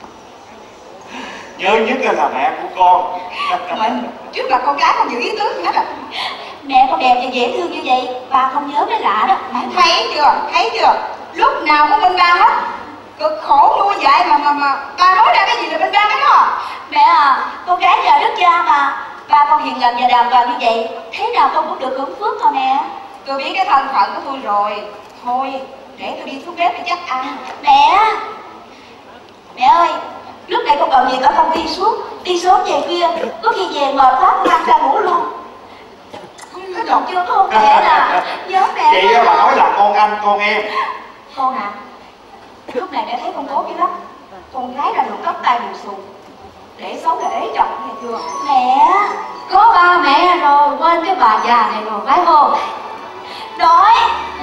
Speaker 2: nhớ nhất là mẹ của con.
Speaker 1: Mình, trước mặt con cái không giữ ý tứ gì hết à. Mẹ con đẹp và dễ thương như vậy, ba không nhớ mới lạ đó.
Speaker 6: Thấy chưa, thấy chưa, lúc nào cũng bên ba hết. Cực khổ nuôi dạy mà mà mà ba nói ra cái gì là bên ba cái đó.
Speaker 1: Mẹ à, con gái nhà đức cha mà. Ba con hiền lành và đàng hoàng như vậy, thế nào con cũng được hưởng phước mà mẹ.
Speaker 6: Tôi biết cái thân phận của tôi rồi. Thôi, để tôi đi xuống bếp để chắc ăn.
Speaker 1: Mẹ, mẹ ơi, lúc này con cần gì ở công ty suốt, đi sớm về khuya, có khi về mệt quá con ăn ra ngủ luôn. Có đọc chưa con mẹ nè, nhớ mẹ.
Speaker 2: Chị á, bà nói là con anh, con em.
Speaker 1: Con à, lúc này mẹ thấy con cố dữ lắm. Con gái là nụ tóc tai bù xù, để xấu là ế chồng nghe chưa? Mẹ,
Speaker 6: Có ba mẹ rồi, quên cái bà già này rồi phải không?
Speaker 1: nói,
Speaker 6: Ừ.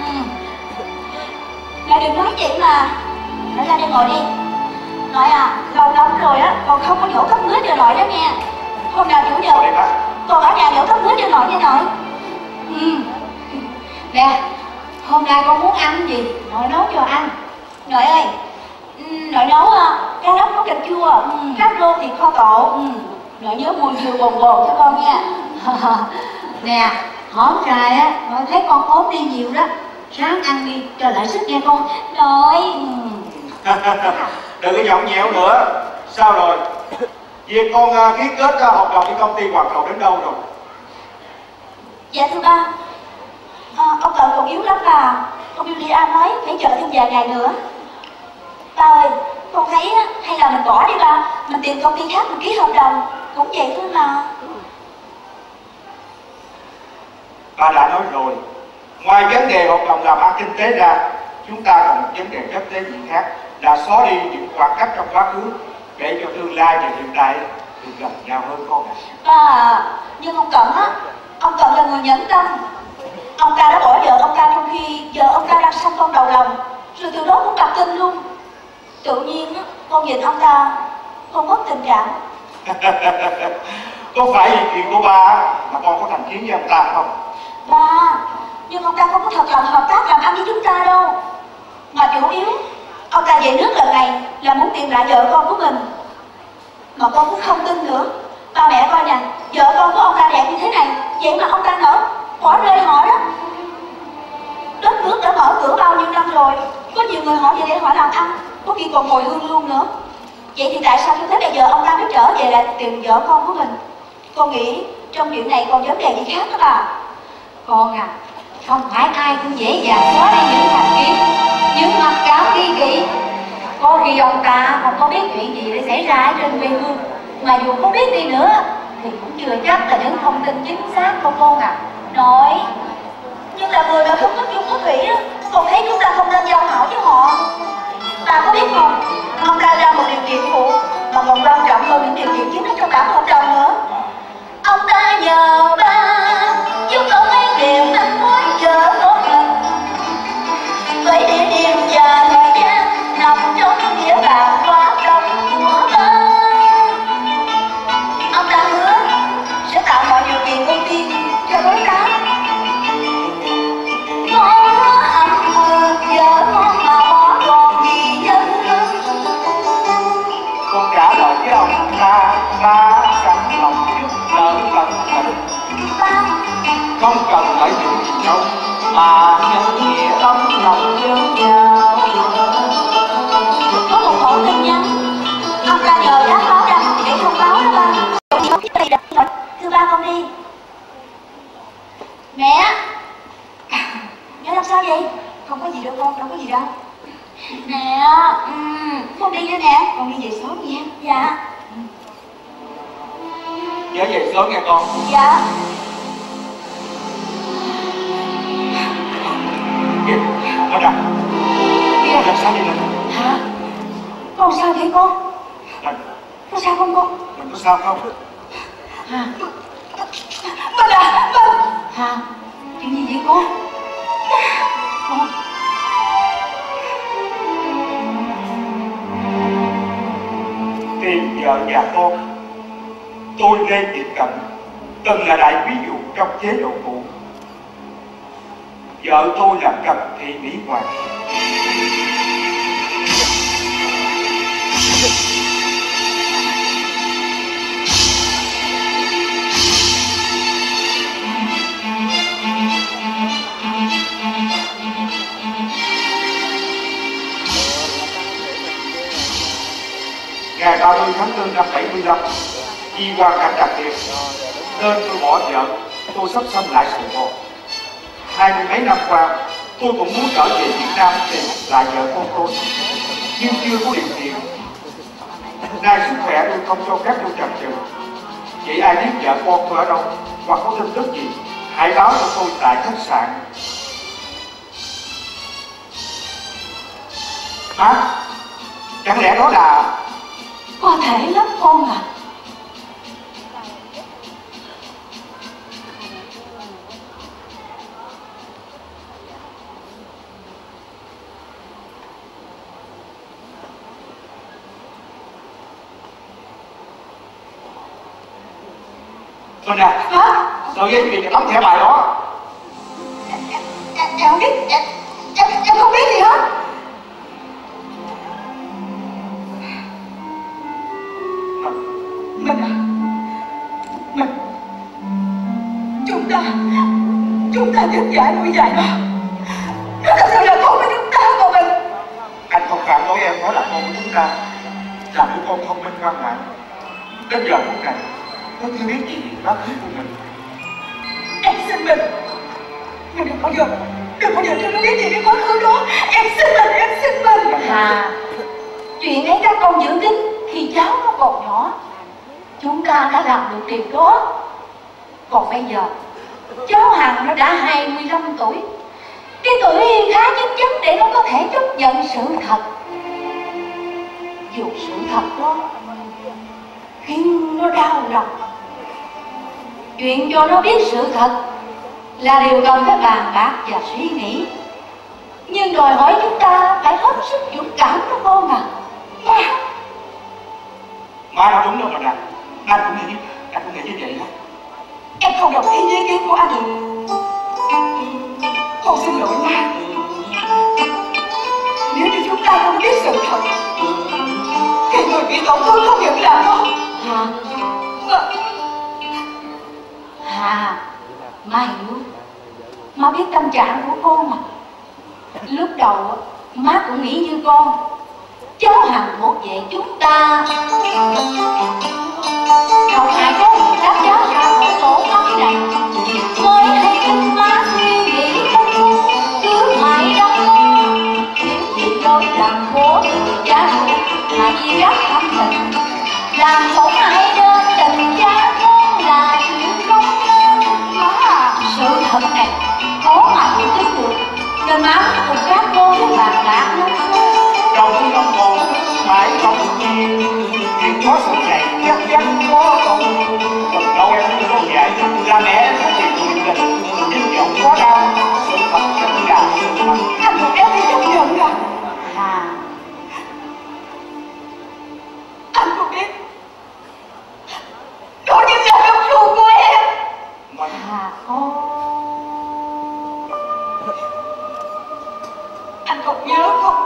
Speaker 1: mẹ đừng nói chuyện mà. Nói ra đây ngồi đi. Nội à, lâu lắm rồi á, con không có nhổ tóc ngứa cho nội đó nghe. Hôm nào chủ nhật,
Speaker 2: Ngồi đây bác.
Speaker 1: con ở nhà nhổ tóc ngứa cho nội nha nội.
Speaker 6: Ừ. Nè, hôm nay con muốn ăn gì, nội nấu cho ăn.
Speaker 1: Nội ơi, ừ, nội nấu à, cá lóc nấu canh chua,
Speaker 6: Ừ.
Speaker 1: cá rô thì kho tộ.
Speaker 6: Ừ.
Speaker 1: Nội nhớ mùi dừa bồn bồn cho con nha.
Speaker 6: Nè, hổm trời á, nội thấy con ốm đi nhiều đó. Ráng ăn đi cho lại sức nghe con.
Speaker 1: Nội,
Speaker 6: Ừ.
Speaker 2: Đừng có nhõng nhẽo nữa. Sao rồi? Việc con uh, ký kết uh, hợp đồng với công ty Hoàng Cầu đến đâu rồi?
Speaker 1: dạ thưa ba, à, ông Cận còn yếu lắm là ông William nói phải chờ thêm vài ngày nữa. Ba ơi, con thấy á, hay là mình bỏ đi ba, mình tìm công ty khác mình ký hợp đồng, cũng vậy thôi mà.
Speaker 2: Ba đã nói rồi, ngoài vấn đề hợp đồng làm ăn kinh tế ra, chúng ta còn một vấn đề rất tế nhị khác là xóa đi những khoảng cách trong quá khứ để cho tương lai và hiện tại được gần nhau hơn con ạ.
Speaker 1: Ba à, nhưng ông Cận á, ông Cận là người nhẫn tâm. Ông ta đã bỏ vợ ông ta trong khi giờ ông ta đang sanh con đầu lòng, rồi từ đó cũng đặt tin luôn. Tự nhiên á, con nhìn ông ta, con mất tình cảm.
Speaker 2: Có phải vì chuyện của ba mà con có thành kiến với ông ta không?
Speaker 1: Ba, nhưng ông ta không có thật lòng hợp tác làm ăn với chúng ta đâu. Mà chủ yếu, ông ta về nước lần này là muốn tìm lại vợ con của mình. Mà con cũng không tin nữa. Ba mẹ coi nè, vợ con của ông ta đẹp như thế này, vậy mà ông ta nỡ bỏ rơi họ đó. Đất nước đã mở cửa bao nhiêu năm rồi, có nhiều người họ về đây họ làm ăn, có khi còn hồi hương luôn nữa. Vậy thì tại sao cho tới bây giờ ông ta mới trở về lại tìm vợ con của mình? Con nghĩ trong chuyện này còn vấn đề gì khác đó bà?
Speaker 6: Con à, không phải ai cũng dễ dàng xóa đi những thành kiến, những mặc cảm nghi kỵ. Có khi ông ta không có biết chuyện gì để xảy ra ở trên quê hương, mà dù có biết đi nữa thì cũng chưa chắc là những thông tin chính xác của con à.
Speaker 1: Nội, nhưng là người mà không có chung có thủy đó, con thấy chúng ta không nên giao hảo với họ. Bà có biết không, ông ta ra một điều kiện phụ mà còn quan trọng hơn những điều kiện chính ở trong bản hợp đồng nữa. Ông ta nhờ ba giúp ông ấy tìm anh mối vợ của mình, với địa điểm và thời gian nằm trong nghĩa bàn quá đông của ba. Ông ta hứa sẽ tạo mọi điều kiện ưu tiên cho đối tác. Con hứa ấm ơn vợ con mà bỏ còn gì nhân ơn.
Speaker 2: Con trả lời với ông ta, ba sẵn lòng giúp đỡ tận tình.
Speaker 1: Ba,
Speaker 2: Không cần phải dùng gì đâu, mà nhân nghĩa ấm lòng với nhau.
Speaker 1: có một mẫu tin nhắn ông ta nhờ đáp báo đăng để thông báo đó ba. Thưa ba, con đi. Mẹ, mẹ làm sao vậy? Không có gì đâu con, đâu có gì đâu. Mẹ, um, con đi nữa nè. Con đi về sớm nha. Dạ.
Speaker 2: Nhớ về sớm nghe con.
Speaker 1: Dạ.
Speaker 2: Kìa, nó nè.
Speaker 1: Kìa.
Speaker 2: Làm sao vậy nè?
Speaker 1: Hả? Con sao vậy con?
Speaker 2: Mình,
Speaker 1: Con sao không con?
Speaker 2: mình có sao không?
Speaker 1: Hả? Mình à, mình.
Speaker 6: Hả?
Speaker 1: Chuyện gì vậy con? Con.
Speaker 2: Tìm vợ và con. Tôi Lê Tiệm Cận từng là đại quý vụ trong chế độ cũ. Vợ tôi là Trần Thị Mỹ Hoàng. Ngày ba mươi tháng tư năm bảy mươi lăm, vì hoàn cảnh đặc biệt nên tôi bỏ vợ, tôi sắp sanh lại Sài Gòn. Hai mươi mấy năm qua, tôi cũng muốn trở về Việt Nam tìm lại vợ con tôi, nhưng chưa có điều kiện. Nay sức khỏe tôi không cho phép tôi chần chừ. Vậy ai biết vợ con tôi ở đâu hoặc có tin tức gì, hãy báo cho tôi tại khách sạn. Má, chẳng lẽ đó là...
Speaker 1: Có thể lắm con à.
Speaker 2: Thôi nè,
Speaker 1: Hả?
Speaker 2: sợi dây chuyền tấm thẻ bài đó.
Speaker 1: Em, em, em không biết, em, em, em không biết gì hết. Mình à, mình, chúng ta, chúng ta thức dậy nuôi dạy nó. Nó thật sự là con của chúng ta mà mình.
Speaker 2: Anh không phản đối em nói là con của chúng ta, là đứa con thông minh ngoan ngoãn. Đến giờ phút này, nó chưa biết gì về quá khứ của mình.
Speaker 1: Em xin mình, mình đừng bao giờ, đừng bao giờ cho nó biết gì cái quá khứ đó. Em xin mình, em xin mình.
Speaker 6: À, chuyện ấy các con giữ kín khi cháu nó còn nhỏ. Chúng ta đã làm được điều đó. Còn bây giờ cháu Hằng nó đã hai mươi lăm tuổi, cái tuổi khá chín chắn để nó có thể chấp nhận sự thật. Dù sự thật đó khiến nó đau lòng, chuyện cho nó biết sự thật là điều cần phải bàn bạc và suy nghĩ. Nhưng đòi hỏi chúng ta phải hết sức dũng cảm đó con à.
Speaker 2: Má nói đúng đâu mà nè.
Speaker 1: bị tổn thương không những là con.
Speaker 6: Hà
Speaker 1: Mà...
Speaker 6: Hà, má hiểu. Má biết tâm trạng của con mà. Lúc đầu má cũng nghĩ như con, cháu Hằng một về chúng ta không ai có người đáp cháu ra khỏi tổ ấm này. Mới hay tin má suy nghĩ cứ mãi đau nếu chỉ đôi làm bố từ cha mà vì rất thâm tình làm không ai đơn tình cha con là chuyện không nên. Má à, sự thật này khó mà chịu thức được nên má cùng các cô với bạn lạc luôn.
Speaker 2: Trong khi ông còn mãi không nhiên chuyện có sự này chắc chắn có con. Còn đâu em không có dạy là mẹ em có chuyện chuyện tình nhưng giọng quá đau. Sự thật vẫn là sự thật.
Speaker 1: Anh một em đi chấp nhận à?
Speaker 6: Hà,
Speaker 1: anh có biết đó chính là đồng ruột của em.
Speaker 2: Mình
Speaker 6: Hà con.
Speaker 1: Anh còn nhớ không?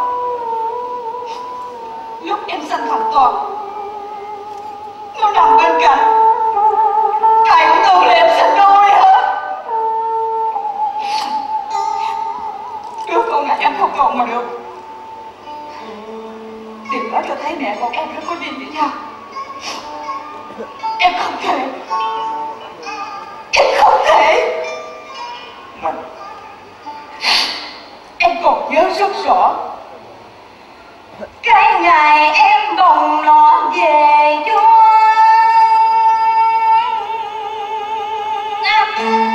Speaker 1: Lúc em sanh thằng Toàn, nó nằm bên cạnh, ai cũng tưởng là em sanh đôi hết. Đứa con này em không còn mà được. Điều đó cho thấy mẹ con em rất có duyên với nhau. Em không thể Em không thể
Speaker 2: mình
Speaker 1: Em còn nhớ rất rõ cái ngày em bồng nó về cho anh.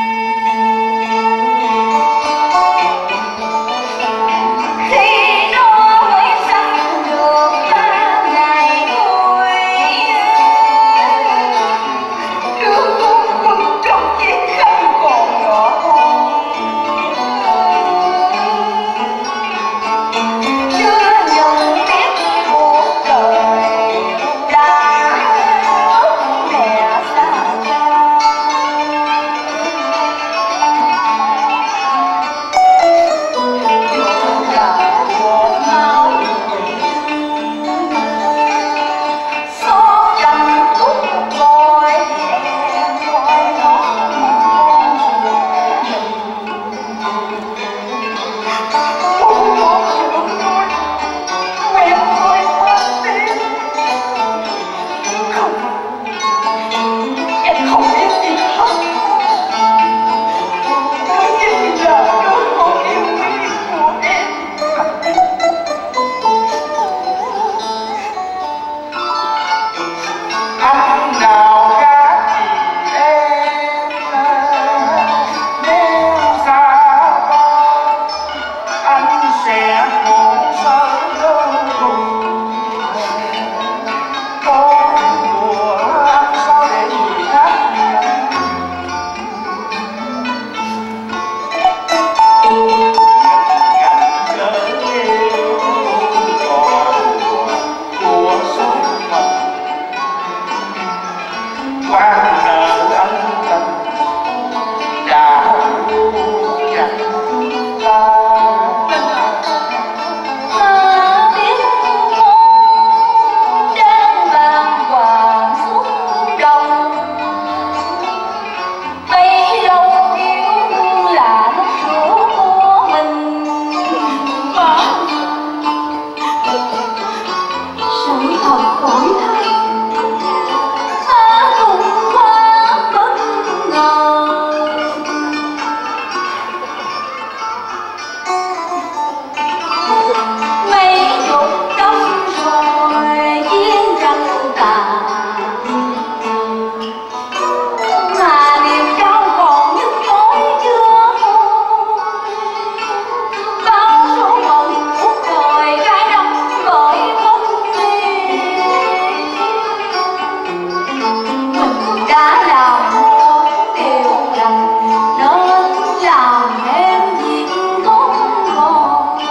Speaker 1: Khi nó mới sanh được ba ngày thôi, đứa con quấn trong chiếc khăn còn nhỏ chưa nhận biết cuộc đời đã mất mẹ xa cha. Dù là một máu xót trăm khúc gọi em gọi nó một một trường tôi quen tôi mất đi. Không, em không biết gì hết. Đó chính là đứa con yêu quý của em.
Speaker 2: anh nào khác thì em nếu xa con anh sẽ khổ sở vô cùng. Con của anh sao để người khác nhận cảnh cớ yêu còn của số phận. Quan nợ ân tình đã luôn chặt chúng ta.
Speaker 1: Má biết con đang bàng hoàng xúc động, bấy lâu yêu là lúc của của mình. Má, sự thật đổi thay, má cũng quá bất ngờ. Mấy chục năm rồi chiến tranh tàn, mà niềm đau còn nhức nhối chưa thôi. Bao số phận cuộc đời cái năm gọi mất đi. Mình đã làm một điều lành nên làm thêm việc tốt rồi.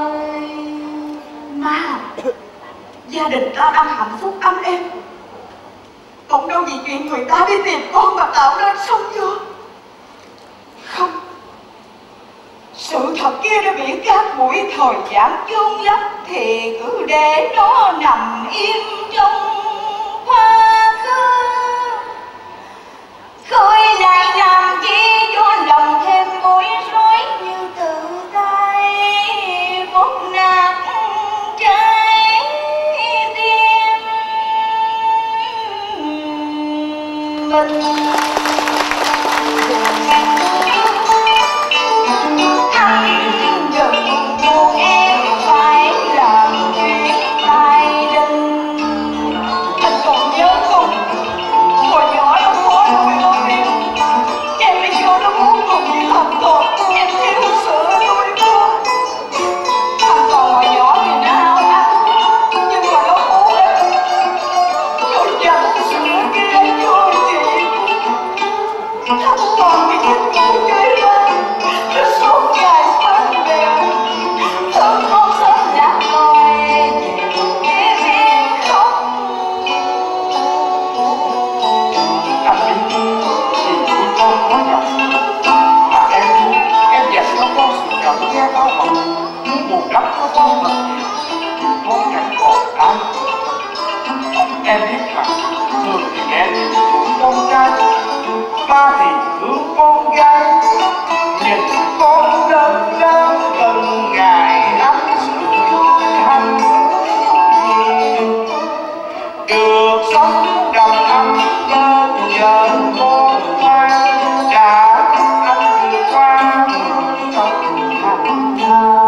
Speaker 1: Má, gia đình ta đang hạnh phúc ấm êm, cũng đâu vì chuyện người ta đi tìm con mà tạo nên sóng gió. Không, Sự thật kia đã bị các buổi thời gian chôn lấp, thì cứ để nó nằm im trong quá khứ. Khơi lại làm chi cho lòng thêm bối rối, như tự tay bóp nát trái tim mình.
Speaker 2: Em biết là thường thì mẹ thì thương con trai, ba thì thương con gái. Nhìn con lớn lớn từng ngày ấm sữa vui hạnh phúc, được sống đầm ấm bên vợ con ngoan, đã anh vượt qua trong thành thang.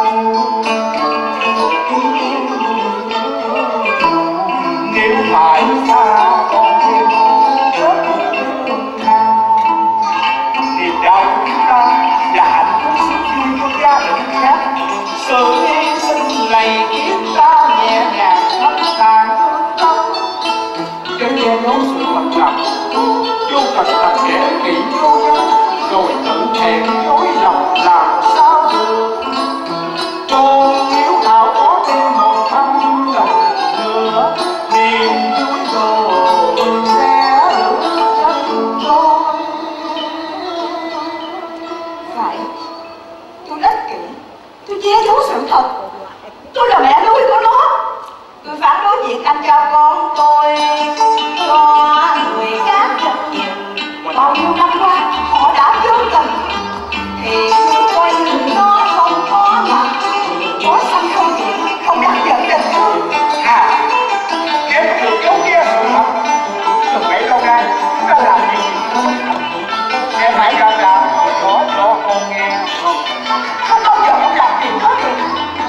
Speaker 2: Nếu phải xa con thêm rất thương than, niềm đau chúng ta là hạnh phúc suốt vui của gia đình khác. Sự hy sinh này khiến ta nhẹ nhàng thấm thàn thương tâm, để che giấu sự thật lòng vô cần thành kẻ kỹ vô nhân, rồi tự thẹn dối lòng làm sao được. Còn nếu nào có thêm một thăm lần nữa, niềm vui rồi sẽ được chân thôi.
Speaker 1: Phải, tôi ích kỷ, tôi che giấu sự thật. Tôi là mẹ nuôi của nó. Tôi phản đối việc anh cho con tôi cho người khác rất nhiều. Bao nhiêu năm qua họ đã vô tình, thì tôi coi như nó không có mặt. Có xanh không chuyện, không đắc nhận tình thương.
Speaker 2: À, em được giấu che sự thật. Từ bấy lâu nay ta làm gì không biết. Em hãy ra ra nói cho con nghe.
Speaker 1: Không bao giờ em làm chuyện đó được.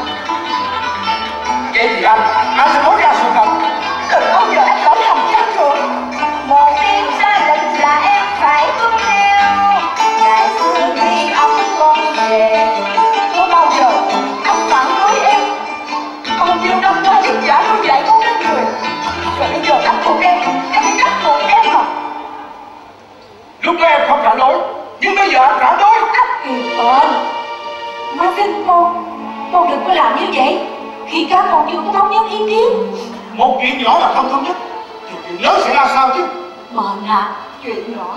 Speaker 2: Vậy thì anh, anh sẽ nói ra sự thật.
Speaker 1: Đừng bao giờ em lỗi lầm chắc được. Một đêm sai lệch là em phải tuân theo. Ngày xưa khi ông con về, có bao giờ ông phản đối em. Bao nhiêu năm qua vất vả nuôi dạy con đến người, rồi bây giờ cắt cuộc em, em phải cắt cuộc em mà.
Speaker 2: Lúc đó em không phản đối, nhưng bây giờ anh phản đối.
Speaker 1: Ác kiệt tên, má xin con, con đừng có làm như vậy. Khi các con chưa có thống nhất ý kiến.
Speaker 2: Một chuyện nhỏ là không thống nhất, thì chuyện lớn sẽ ra sao chứ?
Speaker 1: Mờn à, chuyện nhỏ.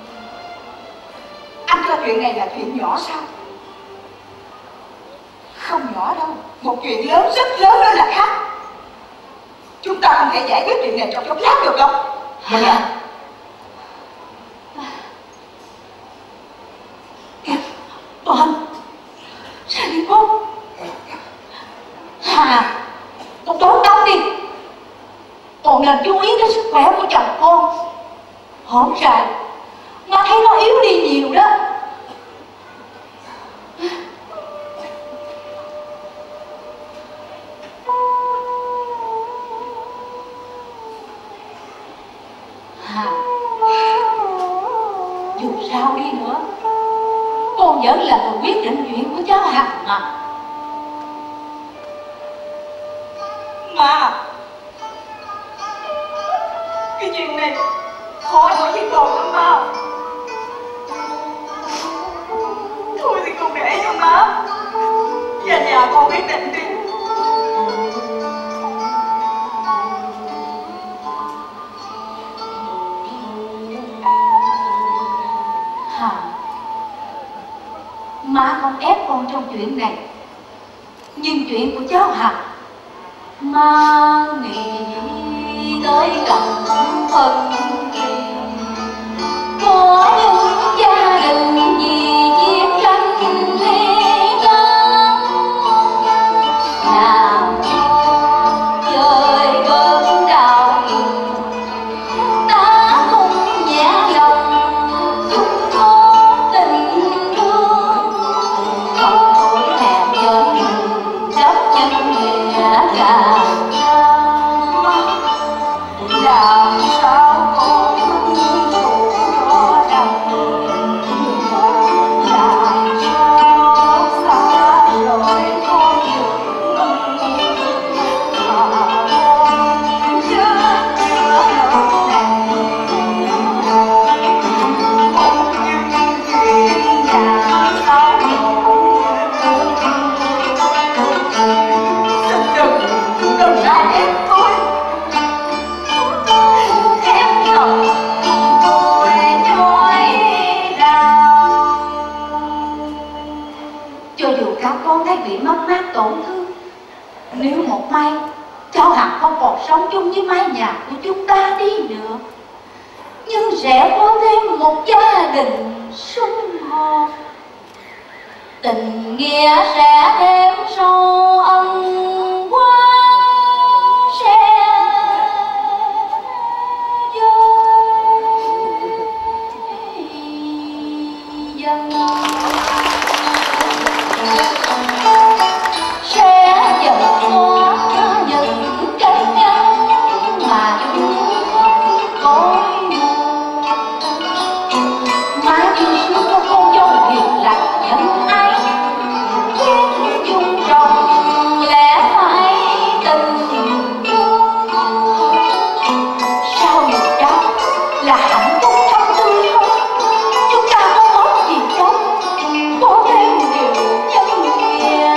Speaker 1: Anh cho chuyện này là chuyện nhỏ sao? Không nhỏ đâu, một chuyện lớn, rất lớn đó là khác. Chúng ta không thể giải quyết chuyện này trong chốc lát được đâu.
Speaker 2: Mình à,
Speaker 1: Toàn, sao đi con? Hà, con tốt tâm đi. Con nên chú ý đến sức khỏe của chồng con. Hổm rày, mà thấy nó yếu đi nhiều đó. Hà, dù sao đi nữa, con vẫn là người quyết định chuyện của cháu Hằng mà. Mà cái chuyện này khó nói với con lắm mà. Thôi thì con để cho má và nhà con quyết định đi. Hà, má không ép
Speaker 6: công trong chuyện này. Nhưng chuyện của cháu Hằng mà nghĩ tới cẩn thận có những gia đình vì chiến tranh ly tán, nào chơi cơn đau ta không nhẹ lòng, không có tình thương, không đổi thèm với đất chân nghĩa cả. Làm sao con dù có đau, làm sao xa rồi con được mà con chết giữa lòng này. Không những chuyện nhà sao xin đừng đừng lại ép tôi. Cho dù các con thấy bị mất mát tổn thương, nếu một mai cháu Hằng không còn sống chung với mái nhà của chúng ta đi nữa, nhưng sẽ có thêm một gia đình sum họp, tình nghĩa sẽ thêm sâu ân quan sẽ dân sẽ dần có những cái nhân mà cõi má yêu xưa có con dâu hiền lành nhân ái, biết dung trồng lẽ phải tình thương. Sao nhìn cháu là hạnh phúc trong tươi không? Chúng ta không mất gì trong, có thêm điều chân nghĩa.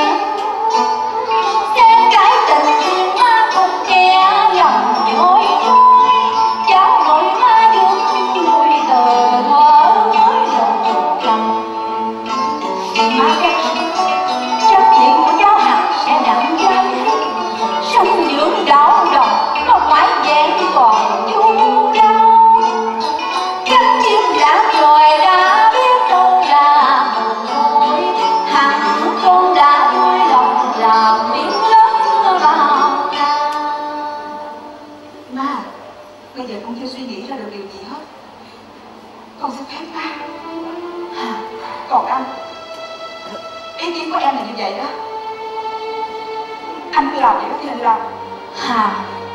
Speaker 6: Xem cái tình duyên ma không che lòng nhói nhói, cháu nội ma dương nuôi tờ thở nói lòng lòng. Má chắc trách nhiệm của cháu Hằng sẽ nặng vai hết, sanh dưỡng đau đồng không phải dễ còn chu đáo. Cánh chim lạc rồi đã biết đâu là mồi, hẳn con đã vui lòng làm miếng lớn vào. Má, bây giờ con chưa suy nghĩ ra được điều gì hết. Con xin phép má. À, còn anh, ý kiến của em là như vậy đó. Anh cứ làm gì đó thì anh làm. Hà,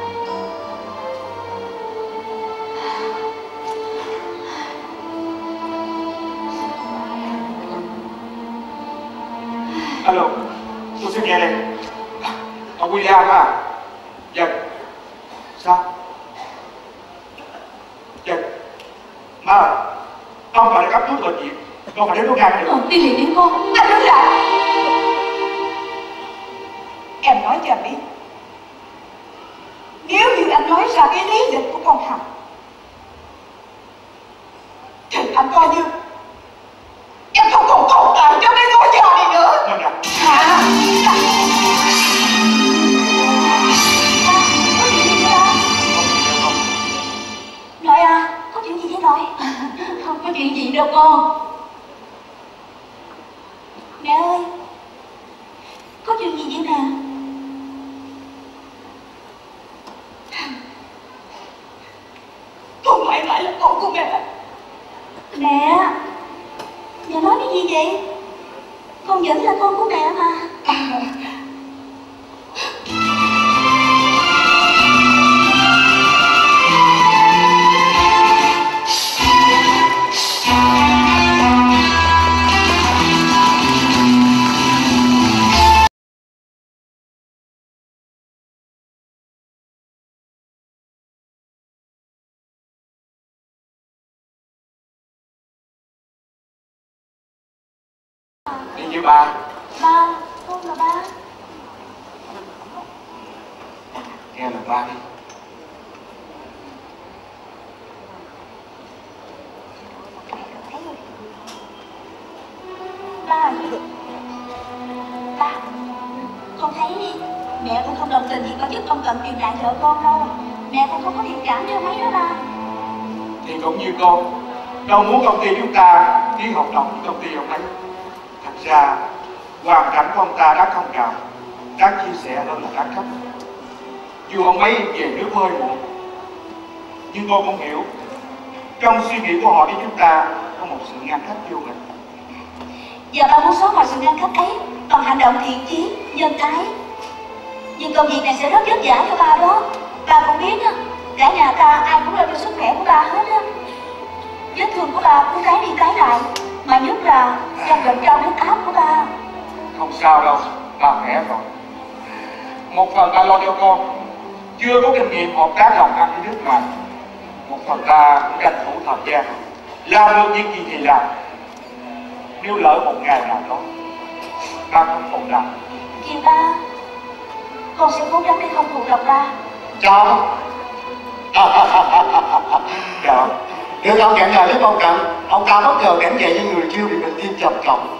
Speaker 2: Alo, tôi xin nghe đây. Ông William à? Dạ. Sao? Dạ. Má ơi, ông phải cấp cứu bệnh viện, con phải đến lúc ngay được.
Speaker 6: đi liền đi con.
Speaker 1: Anh đứng lại. Em nói cho anh biết, nếu như anh nói ra cái lý lịch của con Hằng thì anh coi như em không còn tồn tại trong cái ngôi nhà này nữa.
Speaker 2: Vâng ạ.
Speaker 1: Hả? Có chuyện gì vậy anh? Nội à, có chuyện gì vậy nội?
Speaker 6: Không có chuyện gì đâu con.
Speaker 1: Mẹ ơi, có chuyện gì vậy nè? Con mãi mãi là con của mẹ. Mẹ, mẹ nói cái gì vậy? Con vẫn là con của mẹ mà.
Speaker 2: Đi với ba.
Speaker 1: Ba, con là ba.
Speaker 2: Nghe là ba đi.
Speaker 1: Ba, không cần truyền lại vợ con đâu. Mẹ con không có thiện cảm cho mấy đó ba.
Speaker 2: Thì cũng như con đâu muốn công ty chúng ta ký hợp đồng với công ty ông ấy. Thật ra hoàn cảnh của ông ta đáng thông cảm, đáng chia sẻ hơn là đáng trách. Dù ông ấy về nước hơi muộn, nhưng tôi cũng hiểu trong suy nghĩ của họ với chúng ta có một sự ngăn cách vô hình.
Speaker 1: Giờ ba muốn xóa mọi sự ngăn cách ấy bằng hành động thiện chí, nhân ái. Nhưng công việc này sẽ rất vất vả cho ba đó. Ba cũng biết á, cả nhà ta ai cũng lo cho sức khỏe của ba hết á. Vết thương của ba cứ tái đi tái lại, mà nhất là trong bệnh đau huyết áp của ba.
Speaker 2: Không sao đâu, ba khỏe rồi. Một phần ta lo cho con, chưa có kinh nghiệm hợp tác làm ăn với nước ngoài. Một phần ta cũng tranh thủ thời gian, làm được những gì thì làm. Nếu lỡ một ngày nào đó ba không còn làm,
Speaker 1: Kìa ba, con sẽ cố gắng để không phụ lòng ba.
Speaker 4: Chào.
Speaker 2: dạ.
Speaker 4: Được ông cạn lời với ông Cận, ông ta bất ngờ cảnh dậy như người chưa bị bệnh tim trầm trọng.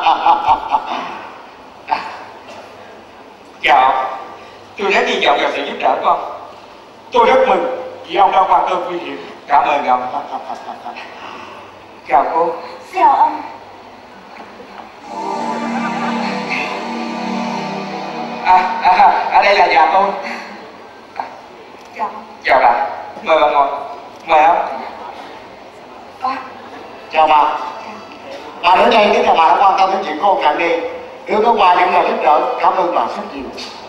Speaker 2: Chào, tôi rất hy vọng vào sự giúp đỡ của ông. Tôi rất mừng vì ông đã qua cơn nguy hiểm. Cảm ơn ông. Chào cô.
Speaker 1: Chào ông.
Speaker 2: À, à, à đây là nhà tôi. À,
Speaker 1: Chào.
Speaker 2: chào bà, mời bà ngồi. Mời ông.
Speaker 1: Ba.
Speaker 4: Chào bà. Bà đến đây tức là bà đã quan tâm đến chuyện của ông Cận đi. Đưa có quà những lời giúp đỡ, cảm ơn bà rất nhiều.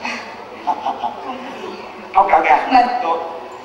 Speaker 2: Ông Cận à,
Speaker 1: Mình.
Speaker 2: tôi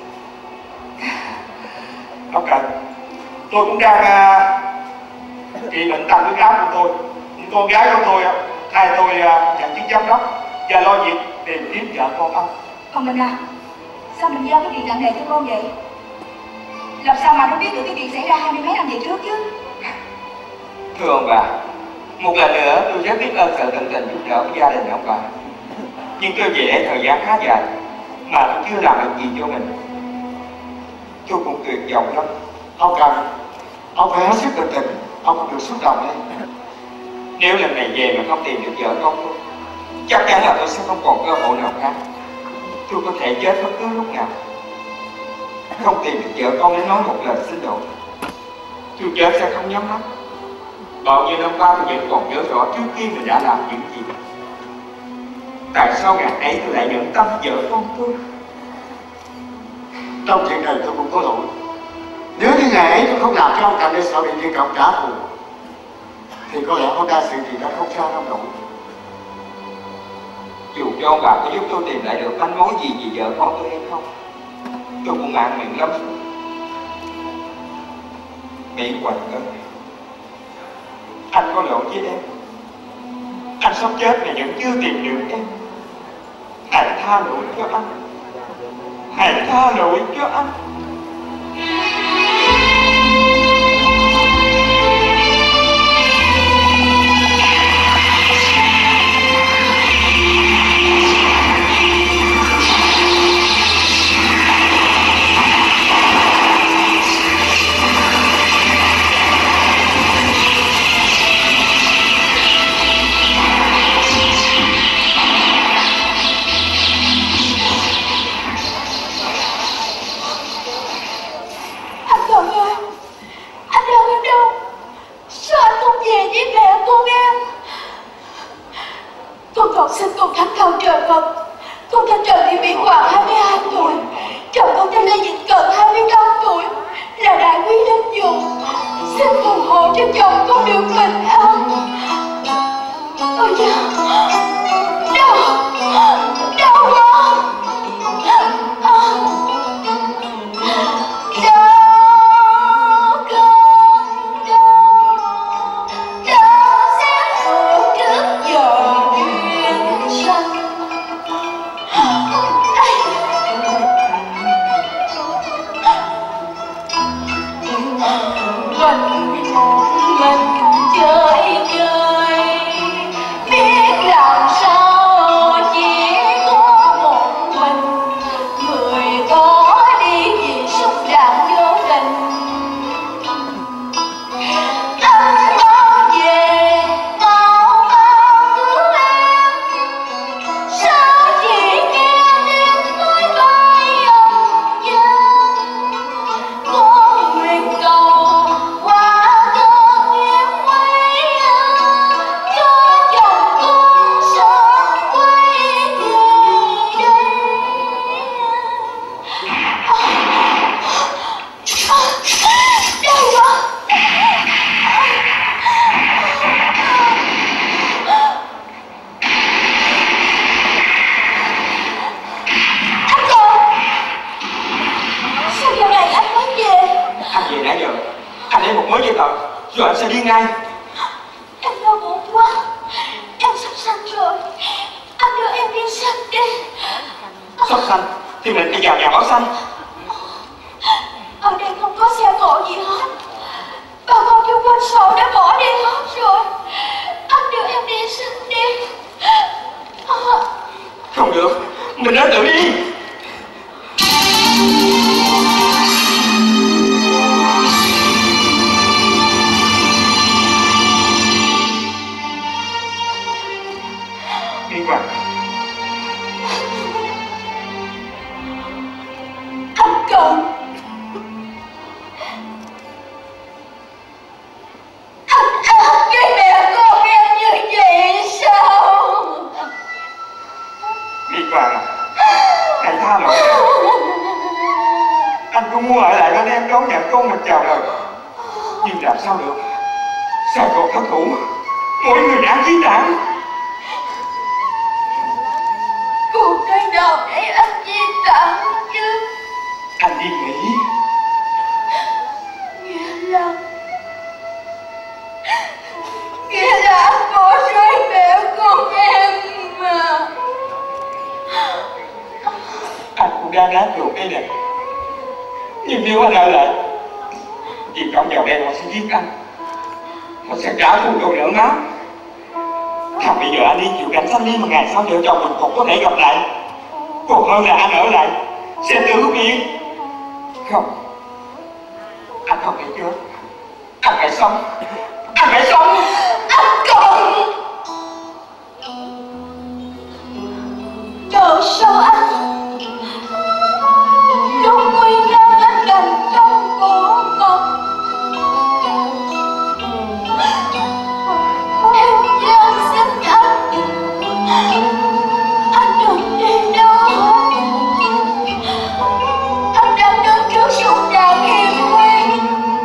Speaker 2: ông Cận, tôi cũng đang uh, trị bệnh tăng huyết áp của tôi. Nhưng con gái của tôi, hai tôi uh, nhận chức giám đốc và lo việc tìm kiếm vợ con ông.
Speaker 1: Còn mình à, sao mình giao cái chuyện nặng nề cho con vậy? Làm sao mà nó biết được cái chuyện xảy ra hai mươi mấy năm về trước chứ?
Speaker 2: Thưa ông bà, một lần nữa tôi rất biết ơn sự tận tình giúp đỡ của gia đình ông bà. Nhưng tôi về đây thời gian khá dài mà tôi chưa làm được gì cho mình. Tôi cũng tuyệt vọng lắm.
Speaker 4: Ông Cận, ông phải hết sức bình tĩnh, ông không được xúc động đi.
Speaker 2: Nếu lần này về mà không tìm được vợ con tôi, chắc chắn là tôi sẽ không còn cơ hội nào khác. Tôi có thể chết bất cứ lúc nào. Không tìm được vợ con để nói một lời xin lỗi, tôi chết sẽ không nhắm mắt. Bao nhiêu năm qua tôi vẫn còn nhớ rõ trước kia mình đã làm những gì. Tại sao ngày ấy tôi lại nhận tâm vợ con tôi?
Speaker 4: Trong chuyện này tôi cũng có lỗi. Nếu như ngày ấy tôi không làm cho ông Cận để sợ bị Thiên Cộng trả thù, thì có lẽ có đa sự gì đã không sao đâu nổi.
Speaker 2: Dù cho ông bà có giúp tôi tìm lại được manh mối gì về vợ con tôi hay không, tôi cũng ngại miệng lắm rồi. Mỹ Quỳnh ơi, anh có lỗi với em. Anh sắp chết mà vẫn chưa tìm được em. Hãy tha lỗi cho anh. Hãy tha lỗi cho anh.
Speaker 3: thêm một mớ giấy tờ, rồi anh sẽ đi ngay.
Speaker 1: Em đau bụng quá, em sắp sanh rồi, anh đưa em đi sanh đi.
Speaker 3: Sắp sanh thì mình đi vào nhà bảo sanh.
Speaker 1: Ở đây không có xe cộ gì hết, bà con chung quanh sổ đã bỏ đi hết rồi. Anh đưa em đi sanh đi. À.
Speaker 3: Không được, mình nên tự đi. Đi qua.
Speaker 1: Anh Cần, anh ác với mẹ con em như vậy sao?
Speaker 3: Đi qua à, hãy tha lỗi. Anh cũng muốn ở lại bên em đón nhận con mình chào đời, nhưng làm sao được, Sài Gòn thất thủ, mỗi người đã chí tản.
Speaker 1: Cuộc đời nào để anh di tản chứ?
Speaker 3: Anh đi nghỉ.
Speaker 1: Nghĩa là Nghĩa là anh bỏ rơi mẹ con em mà.
Speaker 3: Anh cũng đã đáp được cái này, nhưng nếu anh ở lại thì trong vào đây họ sẽ giết anh, họ sẽ trả thù đồ nợ máu. Thà bây giờ anh đi chịu cảnh sanh ly mà ngày sau vợ chồng mình còn có thể gặp lại, còn hơn là anh ở lại sẽ tự biết. Không, anh không thể chết, anh phải sống, anh phải sống.
Speaker 1: Anh Cần, đời sau anh lúc nguy nan anh đành trong cổ Phật. Em gian xin anh, anh đừng đi đâu hết. Anh đang đứng trước sông đào hiền nguyên,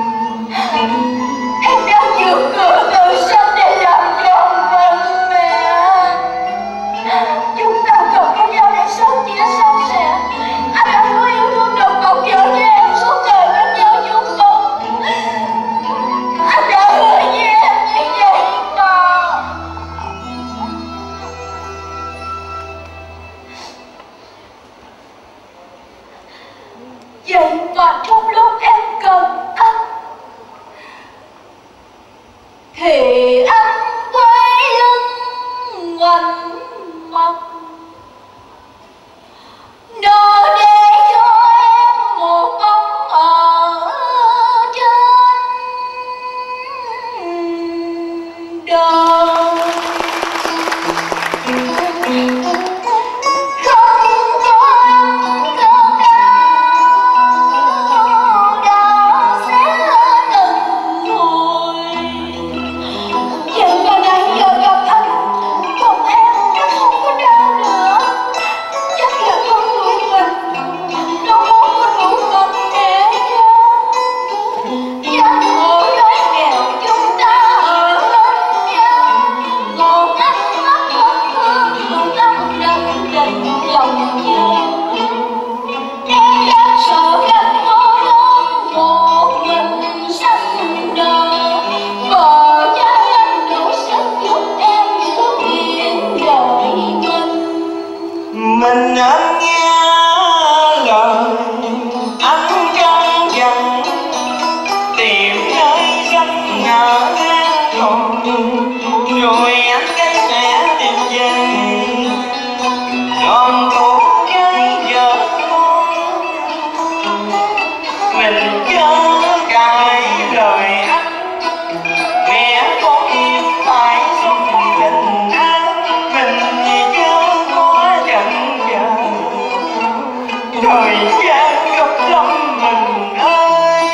Speaker 1: em đang vượt cửa tự sanh để làm tròn phận mẹ. Chúng ta cần có nhau để sống chia san sẻ. Anh đã hứa yêu thương đồng cọc vợ với em suốt đời bên nhau chung không? Anh đã hứa với em như vậy mà. Vậy mà trong lúc em cần anh thì anh quay lưng ngoảnh mặt, nó để cho em một bóng ở trên đời. Không có anh cơn đau, đau sẽ từng hồi. Vậy mà nãy giờ gặp anh, còn em nó không có đau nữa. Chắc là con tụi mình nó muốn có đủ con để cho giác ngộ đói nghèo chúng ta ở bên nhau. Một ánh mắt thân thương, một tấm lòng tình lòng nhau. Em đang sợ gặp cô đơn một mình sanh đời, bờ vai anh đủ sức giúp em giữ gìn đời mình.
Speaker 3: Mình nên nghe lời anh căn dặn, tìm nơi xanh ngỡ ngang hồn, rồi anh cái sẽ tìm về tròn cô gái vợ con. Mình chớ cãi lời anh, mẹ con em phải sống bình an. Mình thì chớ có giận dữ, thời gian gấp lắm mình ơi.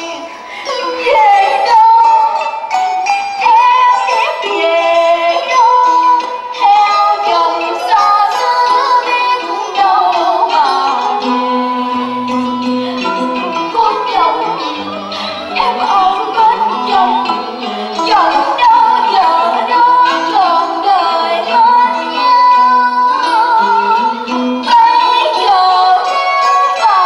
Speaker 1: Về đâu em biết về đâu, theo chồng xa xứ biết đâu mà về. Có chồng em ở bên chồng, chồng đâu vợ đó trọn đời bên nhau. Bây giờ em phải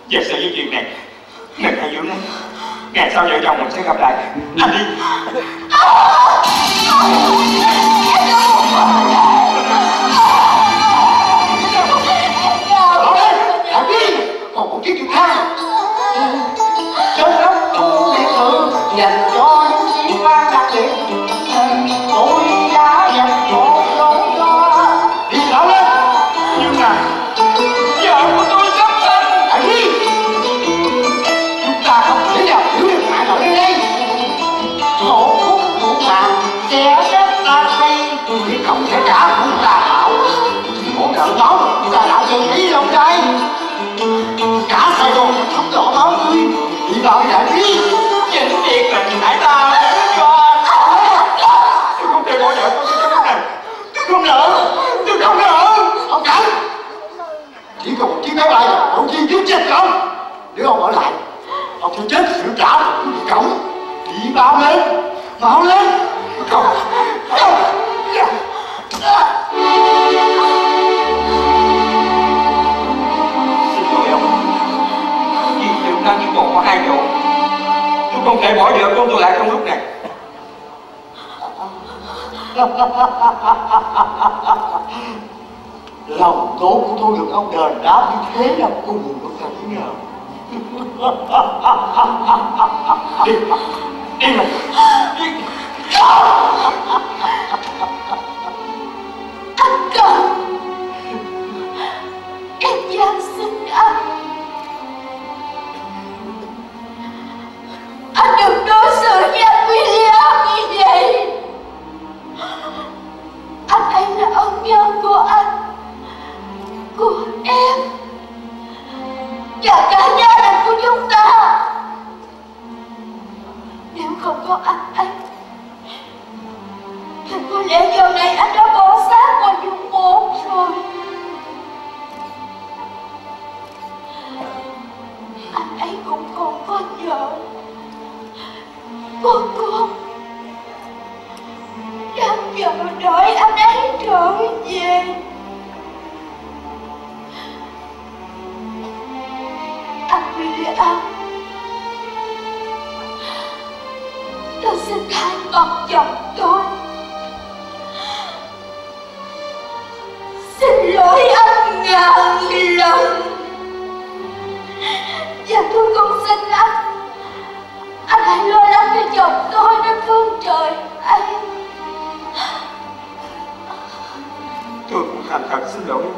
Speaker 2: Về sự với chuyện này, ngài hãy giữ nó. Ngày sau vợ chồng mình sẽ gặp lại. Anh đi.
Speaker 4: Hãy đi, còn một chiếc trực thăng. Trên đất khu biệt thự dành cho những sĩ quan đặc biệt. Tôi đã dành một lối cho. Đi lão lên.
Speaker 2: Nhưng mà vợ của tôi sắp sinh.
Speaker 4: Hãy đi. Chúng ta không thể nào giữ được mạng ở đây đây. Một phút thủ mạng sẽ rất là hay. Tôi không thể trả thù tà đạo. Một trận máu tà đạo dần ý lòng trai. Cả Sài Gòn thấm đỏ máu tươi. Đi vào giải đi.
Speaker 2: Chính việc tình hãy ta cho. Tôi không thể bỏ vợ tôi trong lúc này. Tôi không nỡ. Tôi không nỡ.
Speaker 4: Ông Cảnh, chỉ còn một chiếc máy bay là ông chi giúp chết không? Nếu ông ở lại, ông sẽ chết sự trả thù của cổng. Đi bao lên, bao lên. Không, không.
Speaker 2: Xin lỗi ông. Vì chúng ta chỉ còn có hai chỗ. Tôi không thể bỏ vợ con tôi lại trong lúc này.
Speaker 4: Lòng tốt của tôi được ông đền đáp như thế là cô buồn bất thật thế nào.
Speaker 2: Đi, đi mà. Đi.
Speaker 1: Anh cần. Em van xin anh. Anh đừng đối xử với anh William như vậy. Anh ấy là ân nhân của anh, của em và cả gia đình của chúng ta. Nếu không có anh ấy thì có lẽ giờ này anh đã bỏ xác vào vùng một rồi. Anh ấy cũng còn có vợ, có con, đang chờ đợi anh ấy trở về. Anh William, tôi xin thay mặt chồng tôi xin lỗi anh ngàn lần. Và tôi cũng xin anh, anh hãy lo lắng cho chồng tôi đến phương trời ấy.
Speaker 2: Tôi cũng thành thật xin lỗi.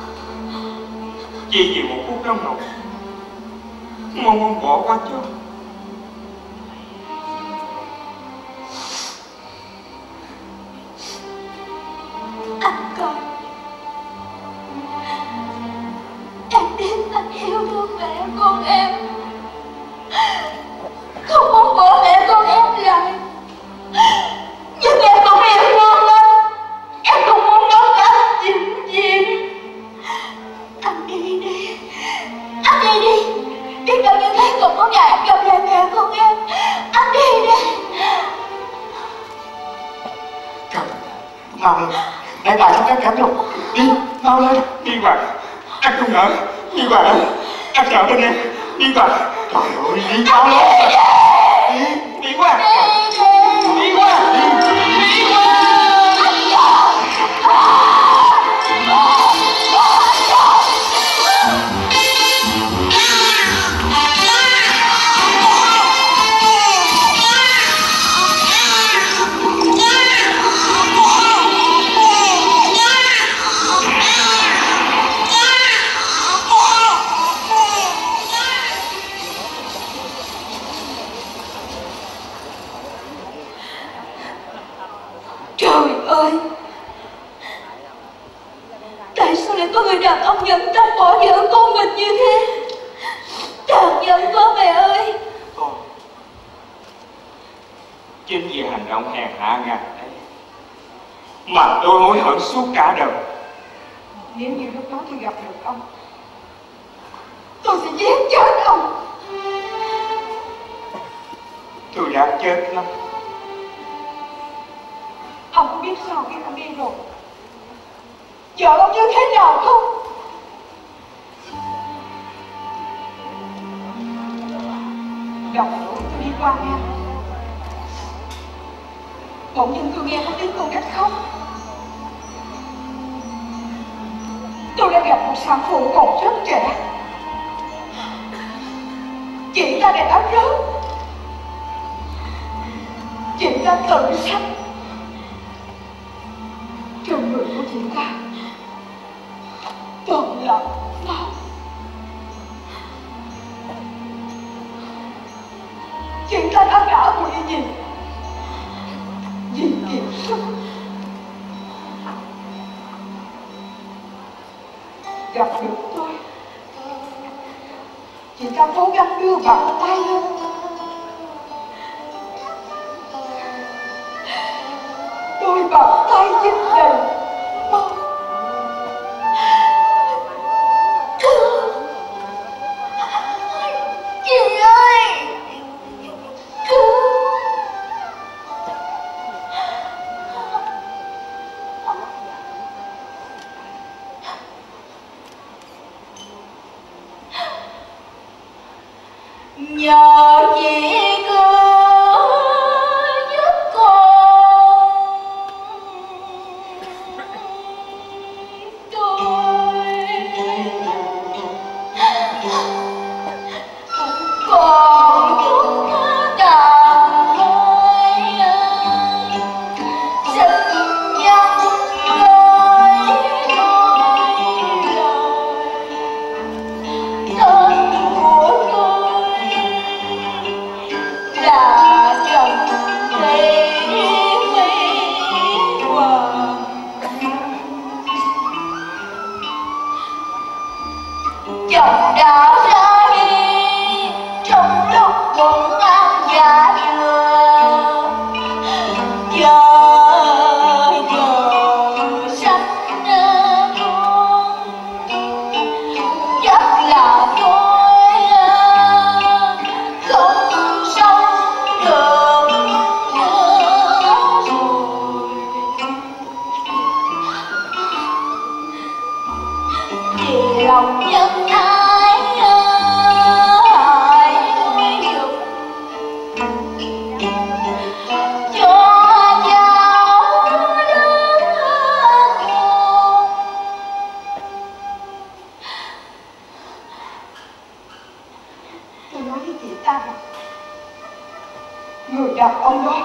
Speaker 2: Chỉ vì một phút nóng nổi, mong ông bỏ qua cho.
Speaker 1: Anh coi, em biết anh yêu thương mẹ con em, không muốn bỏ mẹ con em lại. Nhưng em cũng yêu thương anh, em không muốn mất anh vĩnh viễn. Anh đi đi, anh đi đi. Biết đâu như thế còn có ngày anh gặp lại mẹ con em. Anh đi đi.
Speaker 4: Cầm, mau lên. Đại bài sắp cắt cánh rồi. Đi, mau lên.
Speaker 2: Đi Hoàng, anh không nỡ. Đi Hoàng, anh sợ bên em. Đi Hoàng.
Speaker 4: Trời ơi, đi mau lên. Đi,
Speaker 2: Đi Hoàng.
Speaker 1: Đi đi.
Speaker 2: Đi Hoàng. Đi Hoàng.
Speaker 1: Trời ơi, tại sao lại có người đàn ông nhẫn tâm bỏ vợ con mình như thế? Tàn nhẫn quá mẹ ơi.
Speaker 2: Con, chính vì hành động hèn hạ ngài ấy mà tôi hối hận suốt cả đời.
Speaker 1: Nếu như lúc đó tôi gặp được ông, tôi sẽ giết chết ông.
Speaker 2: Tôi đã chết lắm.
Speaker 1: Ông có biết sao khi ông đi rồi vợ ông như thế nào không? Đồng nữa tôi đi qua ngang, bỗng dưng tôi nghe có tiếng con nít khóc. Tôi đã gặp một sản phụ còn rất trẻ. Chị ta đã áo rớt, chị ta tự sát. Trong người của chị ta toàn là máu. Chị ta đã ngã quỵ gì vì kiệt sức. Gặp được tôi, chị ta cố gắng đưa bàn tay lên. Đôi bàn tay dính đầy máu. Chị ơi, nhờ chị cứ giúp con tôi, còn chút đàn hơi xin nhắc đôi đôi lời tên của tôi là Trần Thị Mỹ Hoàng. Chồng đã ra đi trong lúc bụng ăn dạ dừa, giờ giờ sắp con chắc là tôi không sống được nữa rồi. Vì lòng nhân ái hãy nuôi dưỡng cho cháu lớn khôn. Tôi nói với chị ta rằng người đàn ông đó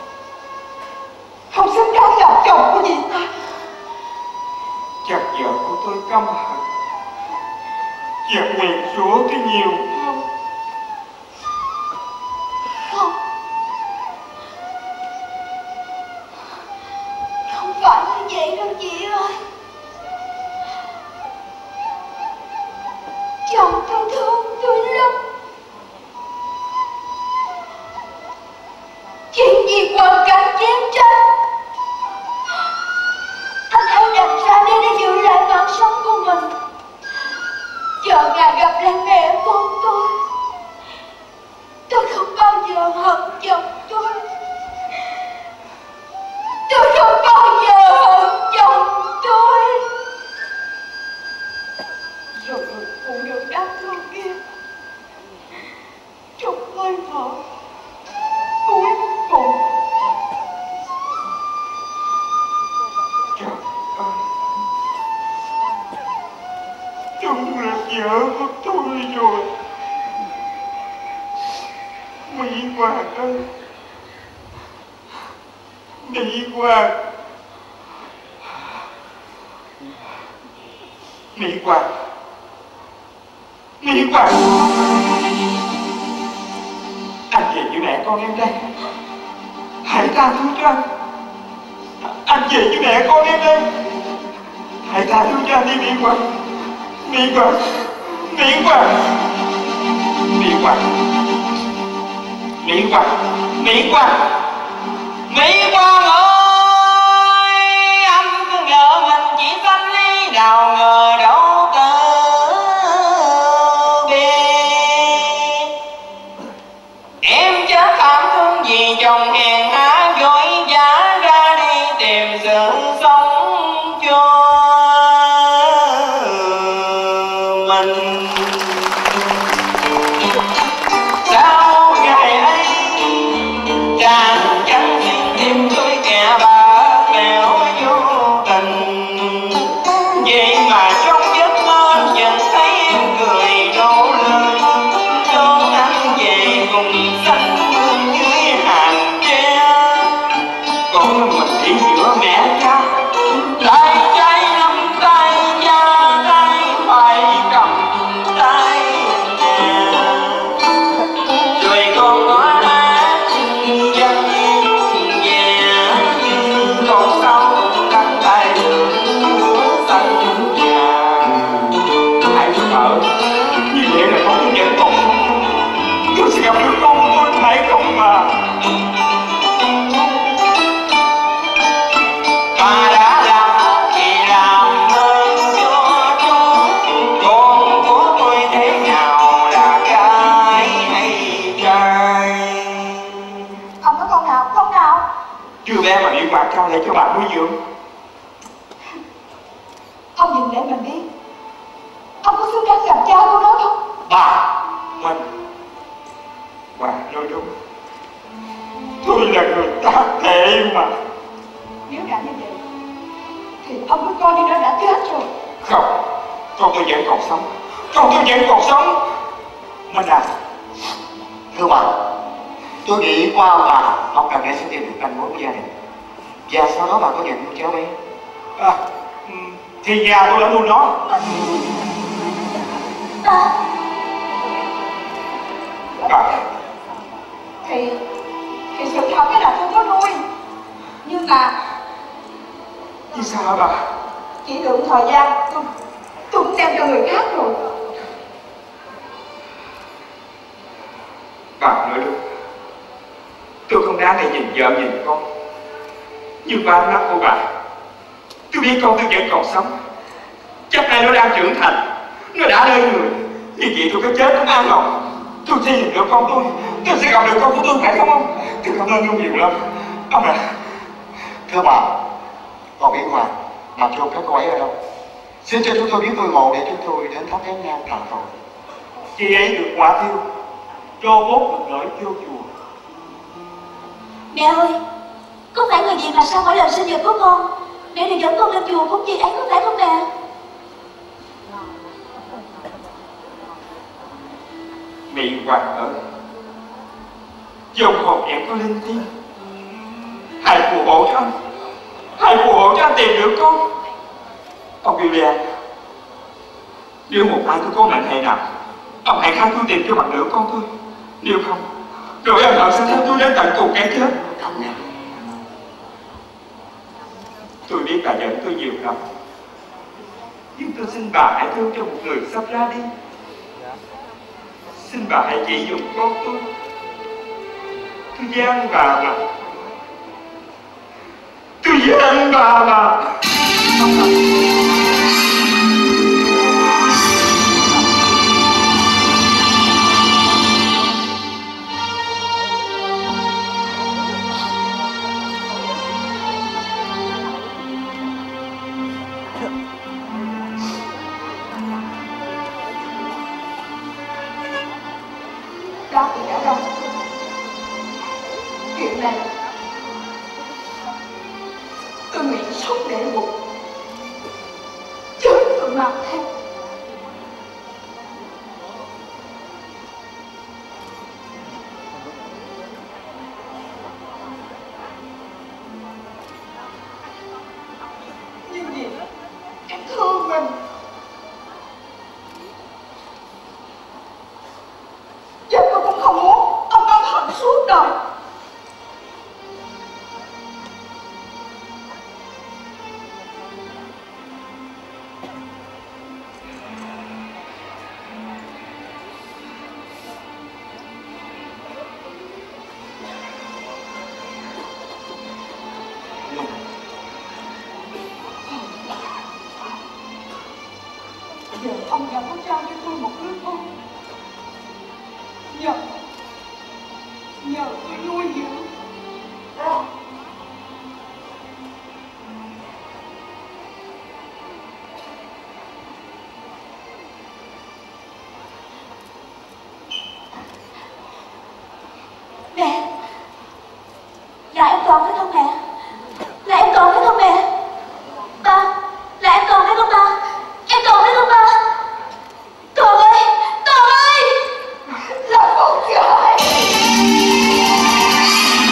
Speaker 1: không xứng đáng làm chồng của chị ta.
Speaker 2: Chắc vợ của tôi căm hận và nguyền rủa tôi nhiều không?
Speaker 1: Không, không phải như vậy đâu chị ơi. Chồng tôi thương tôi lắm. Chỉ vì hoàn cảnh chiến tranh, anh ấy đặt ra đây để giữ lại mạng sống của mình, chờ ngày gặp lại mẹ con tôi. Tôi không bao giờ hận chồng tôi. Tôi không bao giờ hận chồng tôi. Rồi người phụ nữ đáng thương kia trong hơi thở cuối cùng,
Speaker 2: Trời ơi, Trung là vợ của tôi rồi. Mỹ Hoàng ơi, Mỹ Hoàng, Mỹ Hoàng, Mỹ Hoàng, anh về với mẹ con em đây. Hãy tha thứ cho anh. Anh về với mẹ con em đây. Hãy tha thứ cho anh đi Mỹ Hoàng. Mỹ Hoàng, Mỹ Hoàng, Mỹ Hoàng, Mỹ Hoàng, Mỹ Hoàng,
Speaker 3: Mỹ Hoàng ơi, anh cứ ngờ mình chỉ sanh lý, nào ngờ đâu cỡ biết. Em chớ cảm thương vì chồng hèn hạ vội vã ra đi tìm sự sống cho mình. Sao
Speaker 2: Hoàng cho lại cho bà nuôi dưỡng.
Speaker 1: Ông nhìn để mình biết, ông có xứng đáng làm cha của nó không?
Speaker 2: Bà mình Hoàng nói đúng, tôi là người tác tệ mà.
Speaker 1: Nếu đã như vậy thì ông cứ coi như nó đã chết rồi.
Speaker 2: Không, con tôi vẫn còn sống, con tôi vẫn còn sống. Mình à,
Speaker 4: Thưa bà, tôi nghĩ qua ông bà, ông cần nghe sẽ tìm được manh mối của gia đình. Và sau đó bà có nhận nuôi cháu bé.
Speaker 2: à thì nhà tôi đã nuôi nó.
Speaker 1: À,
Speaker 2: Bà,
Speaker 1: thì thì sự thật cái là tôi có nuôi, nhưng mà
Speaker 2: chứ sao hả bà?
Speaker 1: chỉ được thời gian tôi tôi cũng đem cho người khác rồi.
Speaker 2: Bà nói đúng, tôi không đáng để nhìn vợ nhìn con, nhưng qua ánh mắt của bà, tôi biết con tôi vẫn còn sống. Chắc nay nó đang trưởng thành, nó đã lên người. Như vậy tôi có chết cũng an lòng. Tôi sẽ nhìn được con tôi, tôi sẽ gặp được con của tôi, phải không ông? Tôi cảm ơn ông nhiều lắm ông à.
Speaker 4: Thưa bà, còn Biển Hoàng, bà chôn các cô ấy ở đâu? Xin cho chúng tôi biết ngôi mộ để chúng tôi đến thắp nén nhang tạ tội.
Speaker 2: Chị ấy được hỏa thiêu, cho cốt được gửi vô chùa.
Speaker 1: Mẹ ơi, có phải người gì mà sao hỏi lời sinh nhật của con để được dẫn con lên chùa cúng chị ấy, có phải không mẹ?
Speaker 2: Mị Hoàng ơi, dòng hồn em có linh thiêng, hãy phù hộ cho anh, hãy phù hộ cho anh tìm được con. Ông William, nếu một ai tôi có mệnh hệ nào, ông hãy khai tôi tìm cho bằng được con tôi. Nếu không, rồi ân hận sẽ theo tôi đến tận cùng cái chết.
Speaker 4: Không nha.
Speaker 2: Tôi biết bà giận tôi nhiều lắm, nhưng tôi xin bà hãy thương cho một người sắp ra đi. Xin bà hãy chỉ dùng con tôi. Tôi gian bà mà, tôi gian bà mà.
Speaker 1: Đó thì đã rồi. Chuyện này tôi nguyện sống để buộc, chết tôi mang theo. Nhưng vì em thương mình, chứ tôi cũng không muốn ông ân hận suốt đời. Giờ ông đã có trao cho tôi một đứa con, nhờ nhờ tôi nuôi dưỡng. Mẹ, là em còn phải không mẹ? Là em còn phải không mẹ? Ba, là em còn phải không ba? Em còn phải không ba? Con ơi, con ơi, là con gái.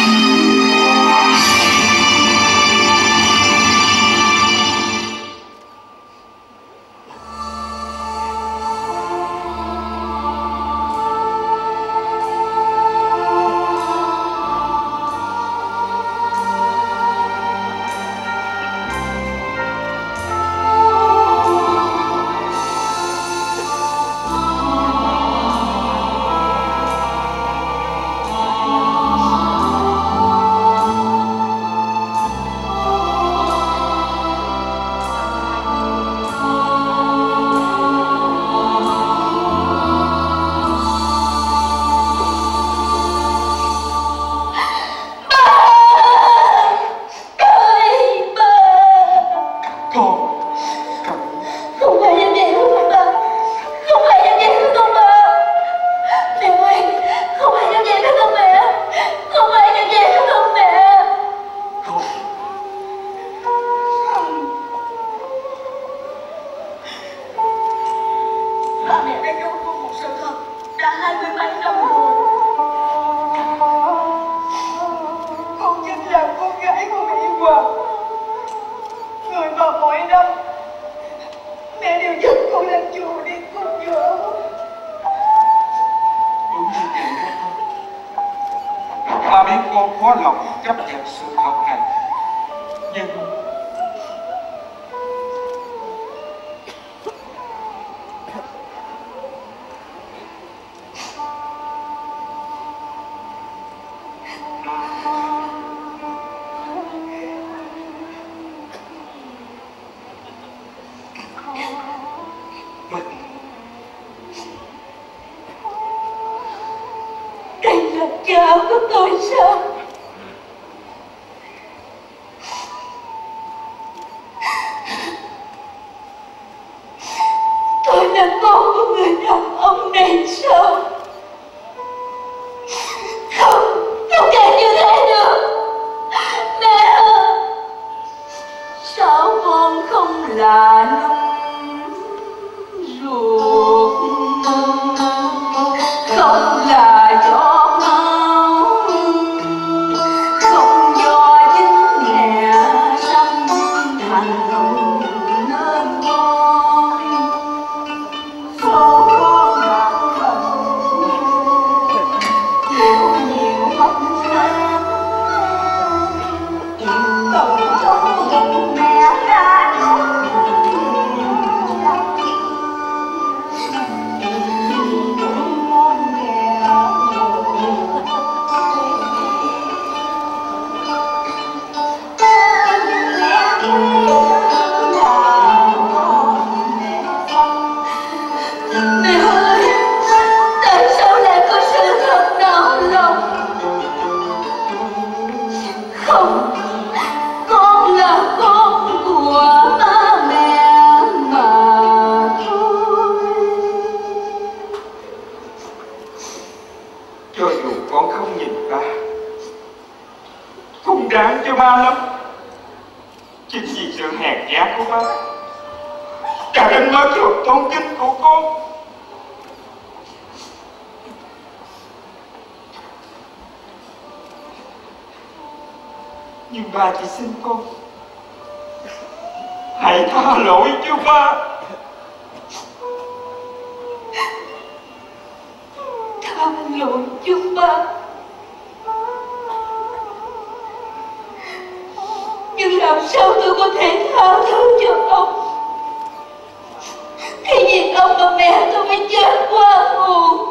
Speaker 2: có lòng chấp nhận sự thật này. Nhưng
Speaker 1: đây là cha của tôi sao? Tôi là con của người đàn ông này sao? Không, không thể như thế được. Mẹ ơi, sao con không là nung ruột, không là giọt máu, không do chính mẹ sanh thành nên con. Số con là phận chịu nhiều mất mát, tổng trong bụng mẹ ra
Speaker 2: đáng cho ba lắm. Chính vì sự hèn nhát của ba đã đánh mất lòng tôn kính của con. Nhưng ba chỉ xin con hãy tha lỗi cho ba.
Speaker 1: Tha lỗi cho ba. Nhưng làm sao tôi có thể tha thứ cho ông khi vì ông và mẹ tôi phải chết quá muộn?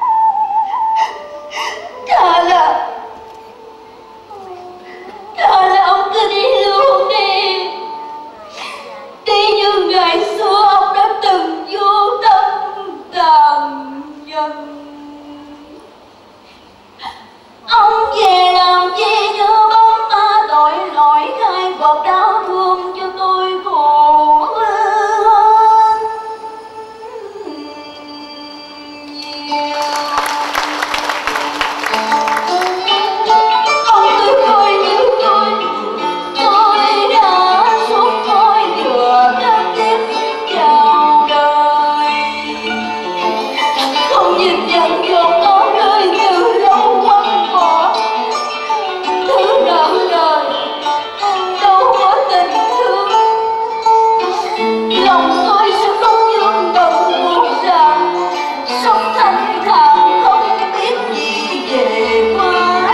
Speaker 1: Thà là Thà là ông cứ đi luôn đi, đi như ngày xưa ông đã từng vô tâm tàn nhẫn. Ông về làm chi như bóng ma tội lỗi, khai quật đau thương cho tôi khổ hơn nhiều. Ông cứ coi như tôi tôi đã suốt tôi vừa đã tiếp chào đời, không nhìn nhận giọt máu rơi từ lâu quăng bỏ. Thứ nợ đời đâu có tình thương, lòng tôi sẽ không dương bận buồn ràng, sống thanh thản không biết gì về quá.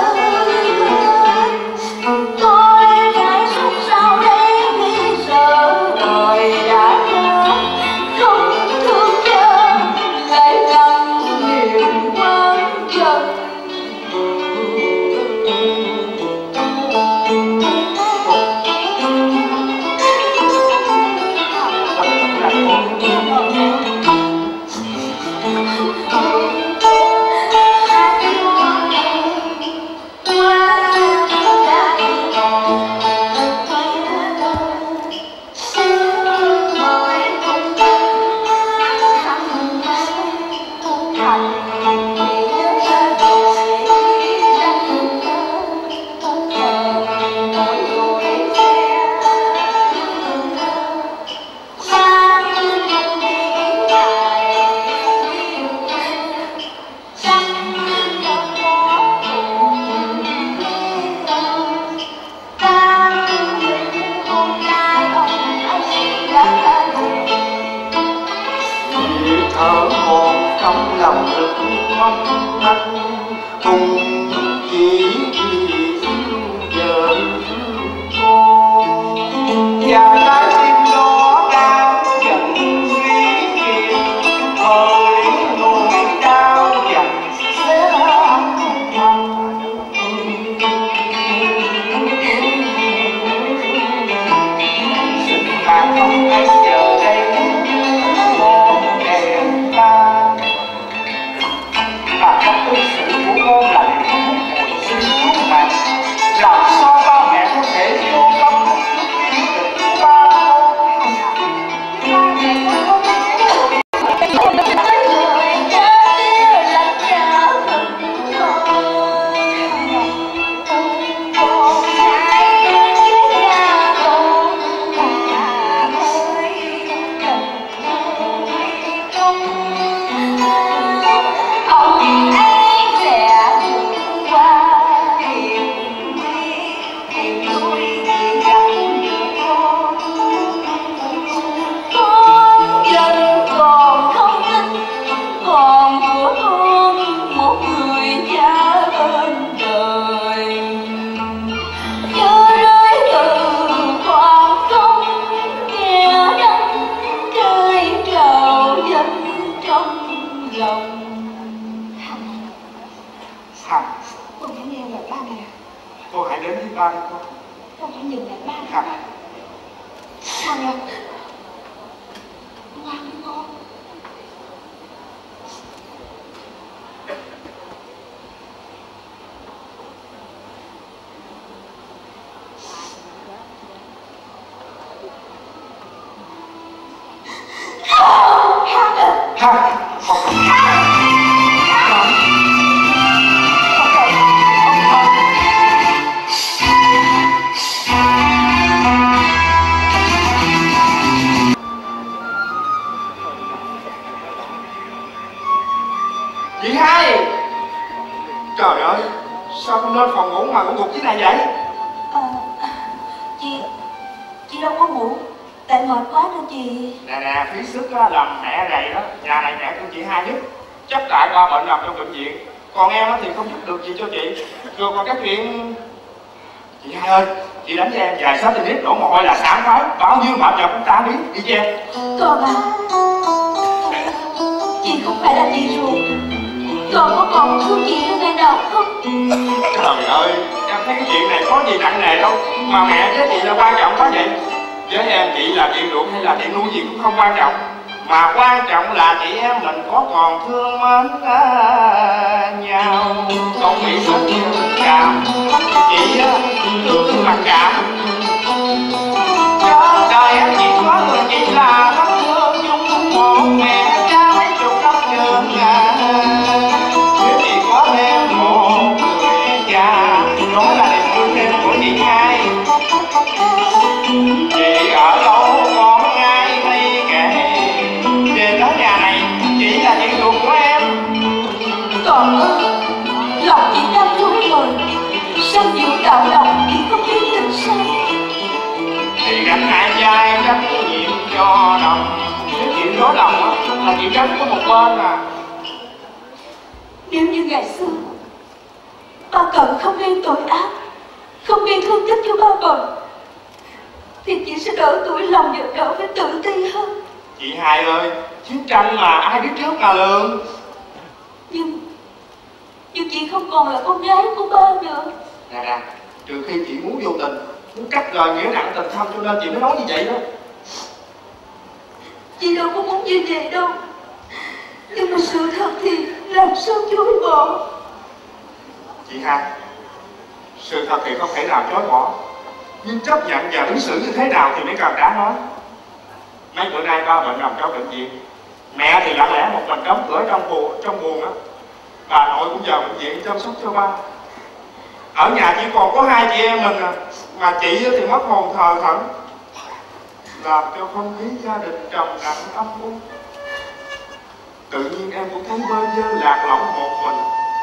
Speaker 1: Tôi phải sống sao đây khi sợ đời đã qua, không thương cha lại nặng niềm quan trọng.
Speaker 3: thở hồn trong lòng rực mong anh cùng chỉ vì
Speaker 2: Hằng,
Speaker 1: Con hãy nghe lời ba nè.
Speaker 2: cô hãy đến với ba đi con.
Speaker 1: Con hãy nhìn lại ba nè.
Speaker 2: Hằng,
Speaker 1: Hằng à, ngoan với con.
Speaker 2: Hằng, chị hai. Trời ơi, sao không lên phòng ngủ mà ngủ gục dưới này vậy?
Speaker 1: À, chị chị đâu có ngủ, tại mệt quá đâu chị.
Speaker 2: Nè nè, phí sức á, làm mẹ gầy đó. Nhà này mẹ của chị hai nhất. Chắc tại ba bệnh nằm trong bệnh viện. Còn em á thì không giúp được gì cho chị. Rồi còn cái chuyện... Chị hai ơi, chị đánh cho em vài sáu tennis đổ mồ hôi là sảng khoái. Bao nhiêu mệt nhọc cũng ta biết, đi cho em.
Speaker 1: Con à, chị không phải là chị ruột. Con có còn thương chị nữa ngày nào không?
Speaker 2: Trời ơi, em thấy cái chuyện này có gì nặng nề đâu. Mà mẹ với chị là quan trọng quá vậy. Với em chị là chuyện ruột hay là chuyện nuôi gì cũng không quan trọng. Mà quan trọng là chị em mình có còn thương mến à, nhau. Không bị rất nhiều tình cảm. Chị á, thương mặc cảm. Cho đời em chỉ có người chị là thấm thương chung một mẹ cha mấy chục năm trường à. Nếu chỉ có thêm một người cha, đó là niềm vui thêm của chị hai. Chị ở đâu có ai hay kể, về tới nhà này chỉ là chuyện ruột của em.
Speaker 1: Con ơi, lòng chị đang rối rồi. Sao nhiều đạo lòng chị không biết tình sao?
Speaker 2: Thì gánh hai vai trách nhiệm cho đồng. Nếu chuyện rối lòng á, là chị gánh có một bên à.
Speaker 1: Nếu như ngày xưa ba Cận không gây tội ác, không gây thương tích cho ba Bần, thì chị sẽ đỡ tuổi lòng và đỡ phải tự ti hơn.
Speaker 2: Chị hai ơi, chiến tranh mà ai biết trước mà lường.
Speaker 1: Nhưng Nhưng chị không còn là con gái của ba nữa.
Speaker 2: Nè nè, trừ khi chị muốn vô tình, muốn cắt rời nghĩa nặng tình thâm, cho nên chị mới nói như vậy đó.
Speaker 1: Chị đâu có muốn như vậy đâu. Nhưng mà sự thật thì làm sao chối bỏ.
Speaker 2: Chị hai, sự thật thì không thể nào chối bỏ, nhưng chấp nhận và ứng xử như thế nào thì mới cần đáng nói. Mấy bữa nay ba bệnh nằm trong bệnh viện, mẹ thì lặng lẽ một mình đóng cửa trong buồn trong buồn á. Bà nội cũng vào bệnh viện chăm sóc cho ba. Ở nhà chỉ còn có hai chị em mình à, mà chị thì mất hồn thờ thẫn, làm cho không khí gia đình trầm lặng âm u. Tự nhiên em cũng thấy bơ vơ lạc lõng một mình.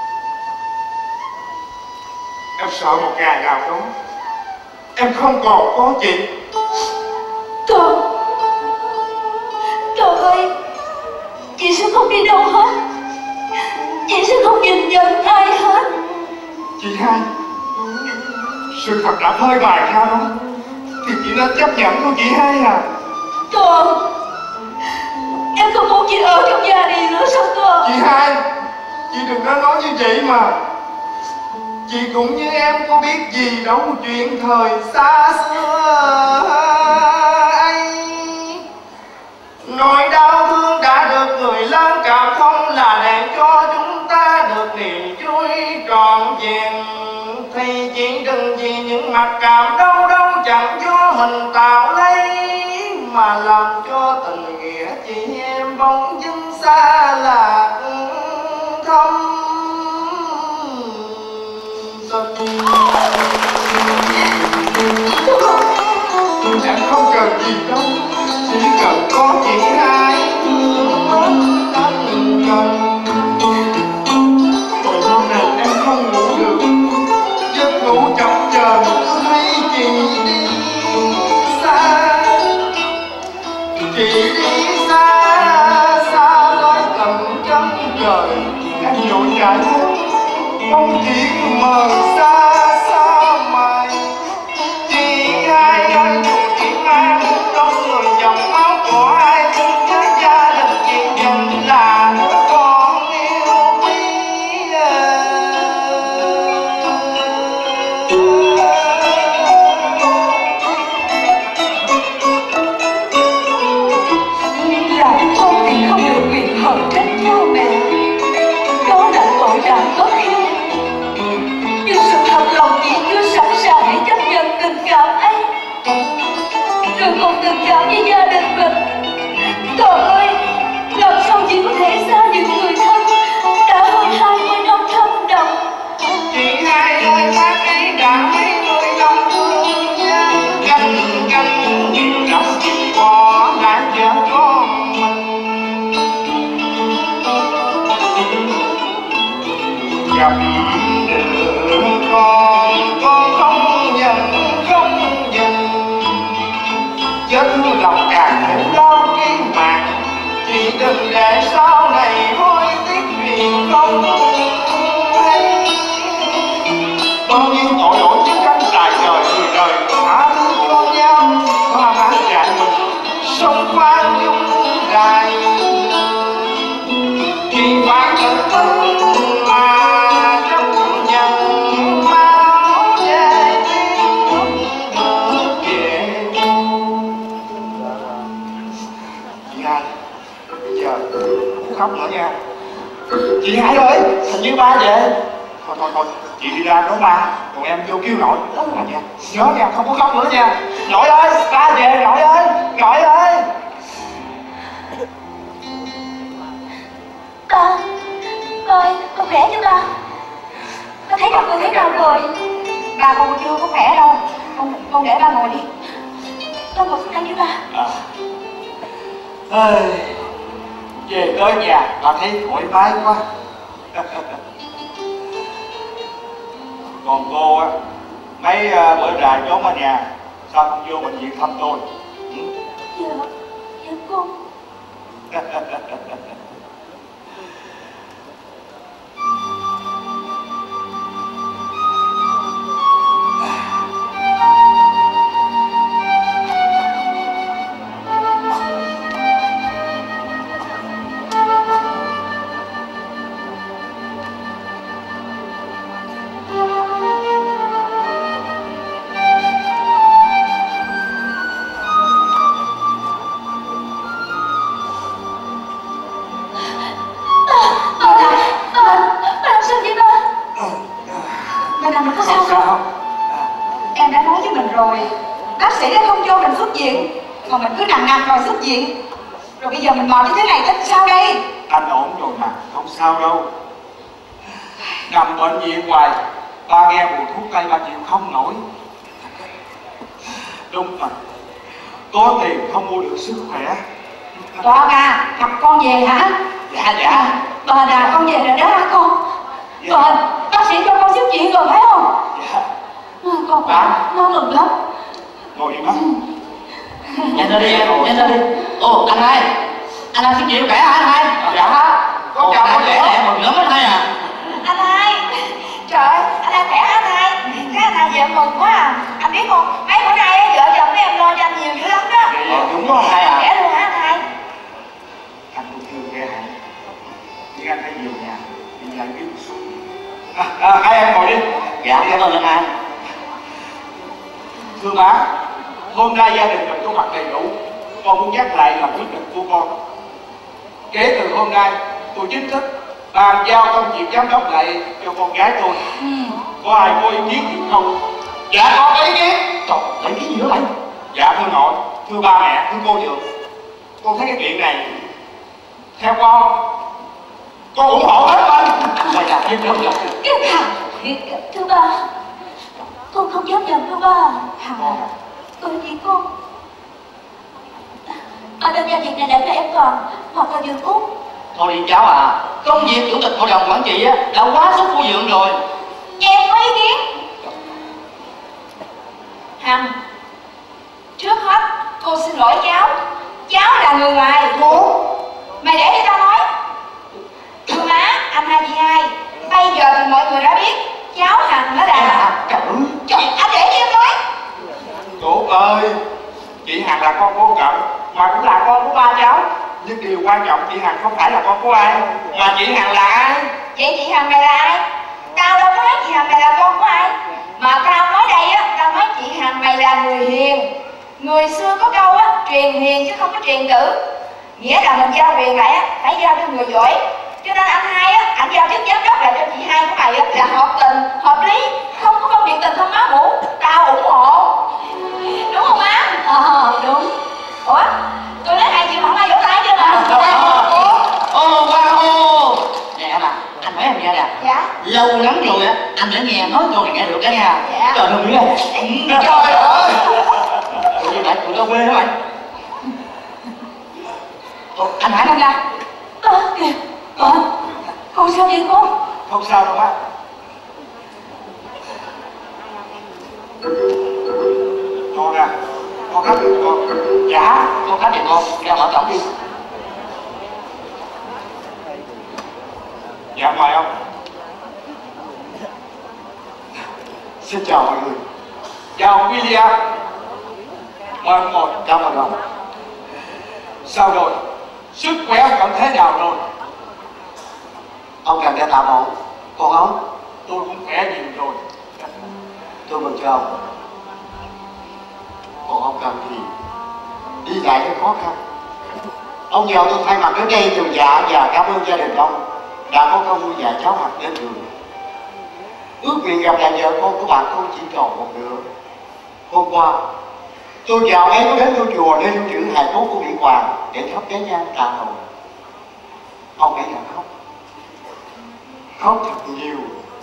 Speaker 2: Em sợ một ngày nào đó em không còn có chị.
Speaker 1: Con Con ơi, chị sẽ không đi đâu hết. Chị sẽ không nhìn nhận ai hết.
Speaker 2: Chị hai, sự thật đã phơi bày ra đó, thì chị nên chấp nhận thôi chị hai à.
Speaker 1: Con, em không muốn chị ở trong nhà này nữa sao con?
Speaker 2: Chị hai, chị đừng có nói như vậy mà. Chị cũng như em có biết gì đâu chuyện thời xa xưa ấy. Nỗi đau thương đã được người lớn cảm thông là để cho chúng ta được niềm vui trọn vẹn. Thì chỉ đừng vì những mặc cảm đau đâu chẳng do mình tạo lấy, mà làm cho tình nghĩa chị em bỗng dưng xa lạc thâm tình. Em không cần gì đâu, chỉ cần có chị hai thương tâm cần. Hồi hôm nay em không ngủ được, giấc ngủ chập chờn cứ thấy chị đi xa. Chị đi xa xa tới tận chân trời, em vội chạy theo bóng chiếc mờ xa xa mãi. Chị hai ơi, dù chị mang trong người dòng máu của ai, với gia đình chị dành là đứa con yêu quý.
Speaker 1: tình cảm với gia đình mình. Con ơi, làm sao chị có thể xa những người thân đã hơn hai mươi năm thâm độc.
Speaker 3: Chị hai ơi, bác ấy đã mấy mươi năm thương nhau, canh canh nhiều lắm chị bỏ lại vợ con mình. Gặp được con, con không nhận, không nhận, vết lòng càng thêm đau tim mạng. Chị đừng để sau này hối tiếc vì không hay.
Speaker 2: Bao nhiêu tội lỗi chứ cánh dài trời người đời tha thứ cho nhau, hoa mã dại mình
Speaker 3: Sông pha chung dài thì phải tự tin mà chấp nhận máu về tiếng ngược về.
Speaker 2: chị hai. Bây giờ không khóc nữa nha. Chị hai ơi, hình như ba về. Thôi thôi thôi, chị đi ra đón ba, còn em vô kêu nội. À, nha. Nhớ nha, không có khóc nữa nha. Nội ơi, ba về, nội ơi, nội ơi.
Speaker 1: Ba, ba ơi, con khỏe chứ ba? Ba thấy con người thế nào rồi?
Speaker 6: Ba con chưa có khỏe đâu. Con, con để ba ngồi đi.
Speaker 1: Con ngồi xuống đây với ba.
Speaker 2: À. Ơi, về tới nhà bà thấy thoải mái quá. Còn cô á, mấy uh, bữa rày trốn ở nhà, sao không vô bệnh viện thăm tôi? Ừ?
Speaker 1: Dạ, dạ con.
Speaker 6: Em đã nói với mình rồi, bác sĩ đã không cho mình xuất viện, mà mình cứ nằm nằm rồi xuất viện. Rồi bây giờ mình mệt như thế này tính sao đây?
Speaker 2: Anh ổn rồi mà, không sao đâu. Nằm bệnh viện hoài, ba nghe mùi thuốc tây ba chịu không nổi. Đúng rồi, có tiền không mua được sức khỏe.
Speaker 6: Con à, gặp con về hả?
Speaker 2: Dạ dạ.
Speaker 6: Bà à, con về rồi đó hả con?
Speaker 2: Dạ.
Speaker 6: Rồi, bác sĩ cho con xuất viện rồi phải không?
Speaker 2: Dạ.
Speaker 6: Con
Speaker 2: Bà.
Speaker 6: nó mừng lắm.
Speaker 2: Ngồi đi bác.
Speaker 5: Nhanh lên đi em, nhanh lên đi. Ồ, anh hai, anh hai xin chịu khỏe hả anh hai?
Speaker 2: Dạ.
Speaker 5: Con chào con khỏe nè, mừng lắm anh hai à.
Speaker 1: Anh hai, trời ơi, anh hai khỏe hả anh hai? Cái anh hai về mừng quá à. Anh biết không, mấy bữa nay á, vợ chồng của em lo cho anh nhiều dữ lắm đó.
Speaker 2: Dạ đúng đó anh hai à.
Speaker 1: Khỏe luôn hả anh hai?
Speaker 2: Anh cũng thương nghe hả? Nhưng anh phải về nhà, đi giải quyết một số. À, à, hai em ngồi đi.
Speaker 5: Dạ, cảm ơn anh hai.
Speaker 2: Thưa má, hôm nay gia đình mình có mặt đầy đủ. Con muốn nhắc lại là quyết định của con. Kể từ hôm nay, tôi chính thức bàn giao công việc giám đốc lại cho con gái tôi.
Speaker 6: Ừ.
Speaker 2: Có ai có ý kiến gì không? Dạ con có ý kiến. Trời, lấy cái gì nữa mày? Dạ thưa nội, thưa ba mẹ, thưa cô dượng, con thấy cái chuyện này theo con, con ủng hộ hết mình. Mày làm việc được rồi.
Speaker 1: Cái thằng thiệt, thưa ba, con không dám nhận thưa ba.
Speaker 6: Hằng,
Speaker 1: Bởi vì con ở đơn gia việc này để cho em Toàn hoặc là Dương Út.
Speaker 5: Thôi đi cháu à, công việc chủ tịch hội đồng quản trị á đã quá sức của dượng rồi.
Speaker 1: Em có ý kiến. Hằng, trước hết cô xin lỗi cháu. Cháu là người ngoài.
Speaker 2: Cô
Speaker 1: Mày để cho tao nói. Thưa má, anh hai chị hai, bây giờ thì mọi người đã biết cháu Hằng nó là...
Speaker 2: trời
Speaker 1: Trời, anh để cho em nói.
Speaker 2: Cô ơi, chị Hằng là con cô Cận, mà cũng là con của ba cháu. Nhưng điều quan trọng chị Hằng không phải là con của ai, mà chị Hằng là ai?
Speaker 1: Vậy chị Hằng mày là ai? Tao đâu có nói chị Hằng mày là con của ai. Mà tao nói đây á, tao nói chị Hằng mày là người hiền. Người xưa có câu á, truyền hiền chứ không có truyền tử. Nghĩa là mình giao quyền lại á, phải giao cho người giỏi. Cho nên anh hai á, anh giao chức giám đốc lại cho chị hai của mày á, là hợp tình, hợp lý. Không có phân biệt tình thân máu mủ. Tao ủng hộ. Đúng không má?
Speaker 6: ờ, đúng.
Speaker 5: nè nè.
Speaker 6: Dạ.
Speaker 5: Lâu lắm rồi á, anh đã nghe nói câu này nghe được cả nhà.
Speaker 6: Dạ.
Speaker 5: Trời ơi, ơi. Trời ơi. Tụi như vậy tụi đâu quê hả mày? Ồ, anh Hải Nam ra.
Speaker 6: Ơ kìa. Ờ, con sao vậy con?
Speaker 2: Không sao đâu má. Con à, con hát được con.
Speaker 5: Dạ, con hát được con, ra mở cổng đi.
Speaker 2: Dạ mời ông.
Speaker 4: Xin chào mọi người.
Speaker 2: Chào ông William. Mời ông ngồi.
Speaker 4: Cảm ơn ông.
Speaker 2: Sao rồi? Sức khỏe ông cảm thế nào rồi?
Speaker 4: Ông cần để tạm ổn. Còn ông?
Speaker 2: Tôi cũng khỏe nhiều rồi.
Speaker 4: Tôi mừng cho ông. Còn ông cần thì đi lại rất khó khăn. Ông nhờ tôi thay mặt đến đây từ dạ và cảm ơn gia đình ông đã có công nuôi dạy cháu học đến trường. Ước nguyện gặp lại vợ con của bạn tôi chỉ còn một nửa. Hôm qua tôi và ông ấy có đến ngôi chùa nơi lưu trữ hài cốt của Mỹ Hoàng để thắp nén nhang tạ tội. Ông ấy đã khóc, khóc thật nhiều.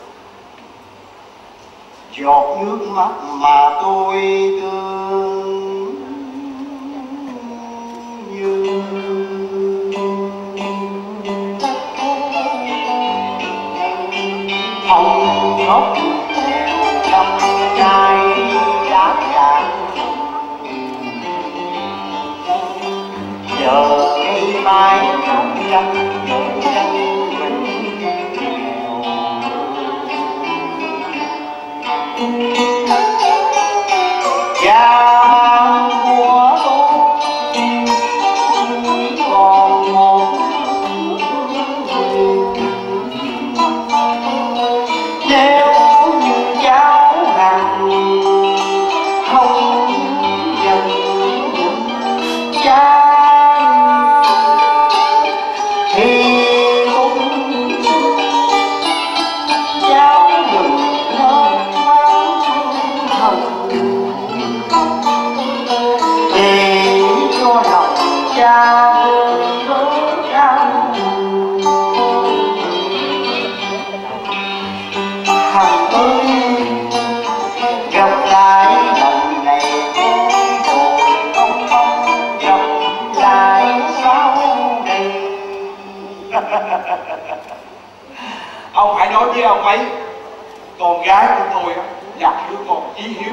Speaker 4: Giọt nước mắt mà tôi thương như ông khóc trong trái lá vàng. Giờ ngày mai khóc trong trong mình nghèo. Cha mang của tôi còn một nếu như cháu hằng không dần cha thì cũng cháu đừng lo hận để cho lòng cha bớt đau. Hằng ơi, gặp lại lần này rồi không mong gặp lại sau đây.
Speaker 2: Ông hãy nói với ông ấy, con gái của tôi á là đứa con chí hiếu.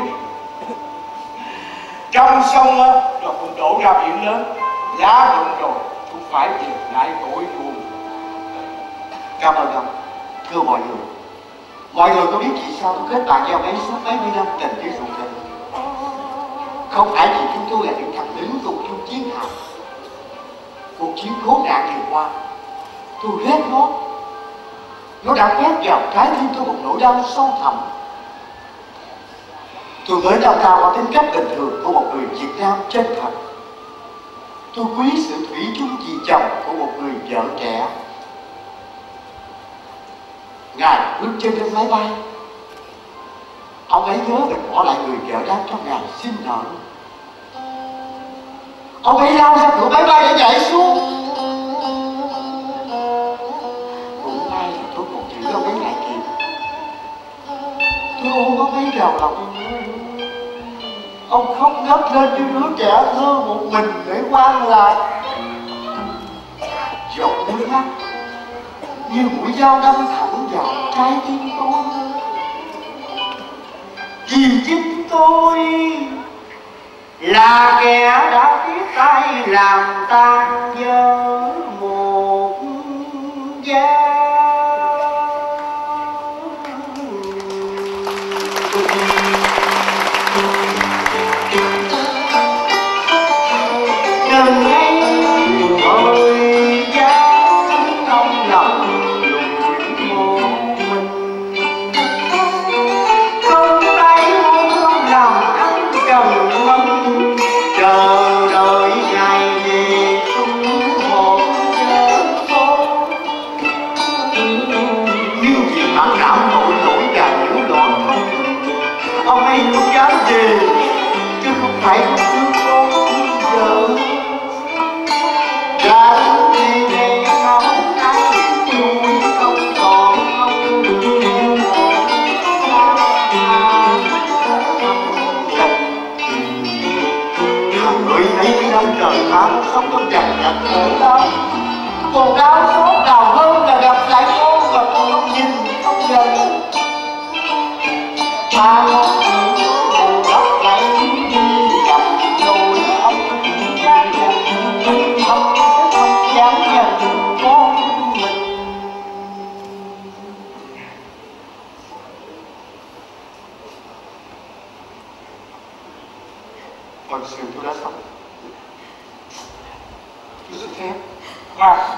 Speaker 2: Trong sông á rồi cũng đổ ra biển lớn, lá rụng rồi cũng phải tìm lại cội nguồn.
Speaker 4: Cảm ơn ông. Thưa mọi người, mọi người có biết vì sao tôi kết bạn với ông ấy suốt mấy mươi năm tình với ruột thịt? Không phải vì chúng tôi là những thằng lính cùng chung chiến hào. Cuộc chiến khốn nạn vừa qua, tôi ghét nó. Nó đã quét vào trái tim tôi một nỗi đau sâu thẳm. Tôi mới đau ta vào tính cách bình thường của một người Việt Nam chân thật. Tôi quý sự thủy chung vì chồng của một người vợ trẻ. Ngài bước chân lên máy bay, ông ấy nhớ mình bỏ lại người vợ đang cho Ngài xin nợ. Ông ấy lao ra cửa máy bay để nhảy xuống. Cũng may là tôi còn giữ ông ấy lại kịp. Tôi ôm ông ấy vào lòng. Ông khóc ngất lên như đứa trẻ thơ một mình để quan lạc. Giọt nước mắt như mũi dao đâm thẳng vào trái tim tôi. Vì chính tôi là kẻ đã tiếp tay làm tan vỡ một gia. Đừng ấy ơi giá trong lòng một mình, không tay không lòng anh trần mong chờ đợi ngày về chung một chợ phố. Nhưng vì phản cảm tội lỗi và nhiễu loạn không, ông ấy không dám về, chứ không phải không thương con vợ. Đã đi về không ai vui không còn không
Speaker 2: phận sự tôi đã xong. Tôi xin phép. Khoan.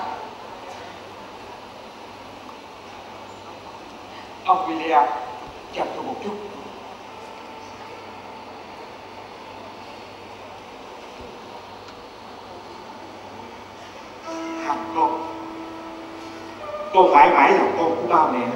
Speaker 2: Ông William, chào tôi một chút. Hằng con, con mãi mãi là con của ba mẹ.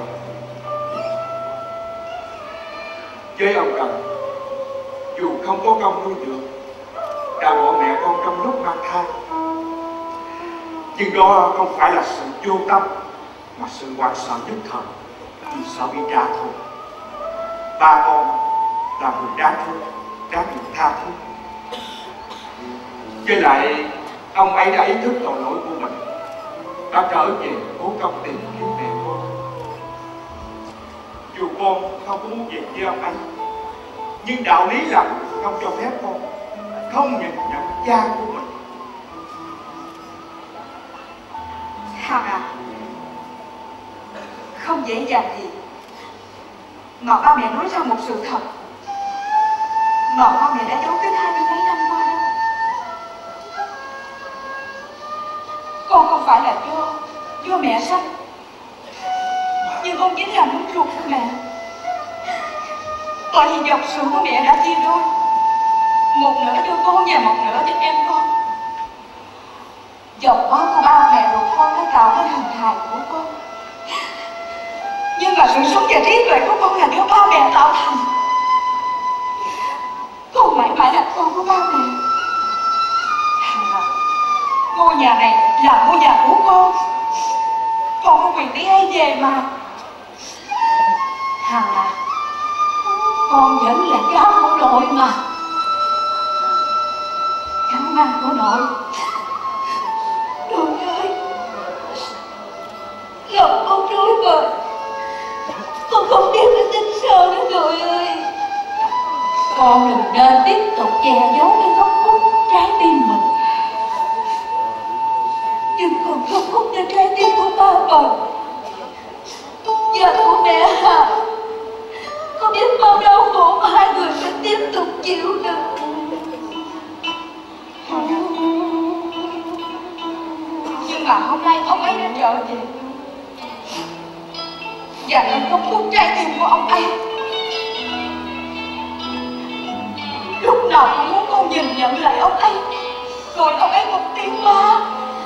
Speaker 2: Với ông Cần, dù không có công nuôi được, đã bỏ mẹ con trong lúc mang thai, nhưng đó không phải là sự vô tâm, mà sự hoảng sợ nhất thời, vì sợ bị trả thù. Ba con là người đáng thương, đáng được tha thứ. Với lại, ông ấy đã ý thức tội lỗi của mình, đã trở về cố công tìm kiếm mẹ con. Dù con không có muốn về với ông ấy, nhưng đạo lý là không cho phép con không nhìn nhận cha của mình.
Speaker 1: Hằng à, không dễ dàng gì mà ba mẹ nói ra một sự thật mà ba mẹ đã giấu kín hai mươi mấy năm qua đâu. Con không phải là do do mẹ sanh, nhưng con chính là nước ruột của mẹ. Bởi vì dòng sữa của mẹ đã chia đôi, một nửa cho con và một nửa cho em con. Dòng máu của ba mẹ ruột con đã tạo nên hình hài của con, nhưng mà sự sống và trí tuệ của con là do ba mẹ tạo thành. Con mãi mãi là con của ba mẹ. Hằng à, ngôi nhà này là ngôi nhà của con, con có quyền đi hay về mà.
Speaker 6: Hằng à, con vẫn là cháu của nội mà. Cháu ngoan của nội.
Speaker 1: Nội ơi, lòng con rối bời, con không biết phải tính sao nữa nội ơi.
Speaker 6: Con đừng nên tiếp tục che giấu cái góc khuất trái tim mình.
Speaker 1: Nhưng còn góc khuất trên trái tim của ba con và của mẹ Hà, con biết bao đau khổ mà hai người phải tiếp tục chịu đựng. Nhưng mà hôm nay ông ấy đã trở về, và nó không khuất trái tim của ông ấy. Lúc nào cũng muốn con nhìn nhận lại ông ấy, gọi ông ấy một tiếng ba.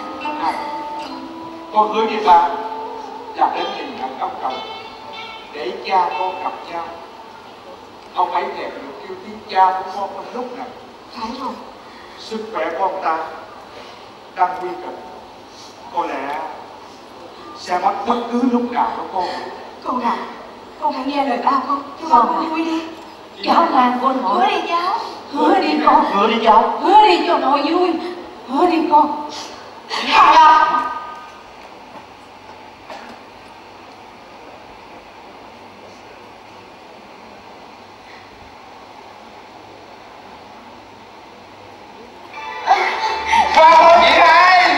Speaker 2: Con hứa với ba là đến nhìn nhận ông Cầu để cha con gặp nhau. Ông ấy thèm được kêu tiếng cha của con trong lúc này.
Speaker 1: Phải rồi.
Speaker 2: Sức khỏe con ta đang nguy kịch, có lẽ sẽ mất bất cứ lúc nào đó con.
Speaker 1: Con à, con hãy nghe lời ba con, cho ba con vui đi.
Speaker 6: Cháu ngoan của nội.
Speaker 1: Hứa đi cháu.
Speaker 6: Hứa đi con.
Speaker 5: Hứa đi cháu.
Speaker 6: Hứa đi cho nội vui. Hứa đi con.
Speaker 1: Hằng à,
Speaker 2: Ba con chị hai.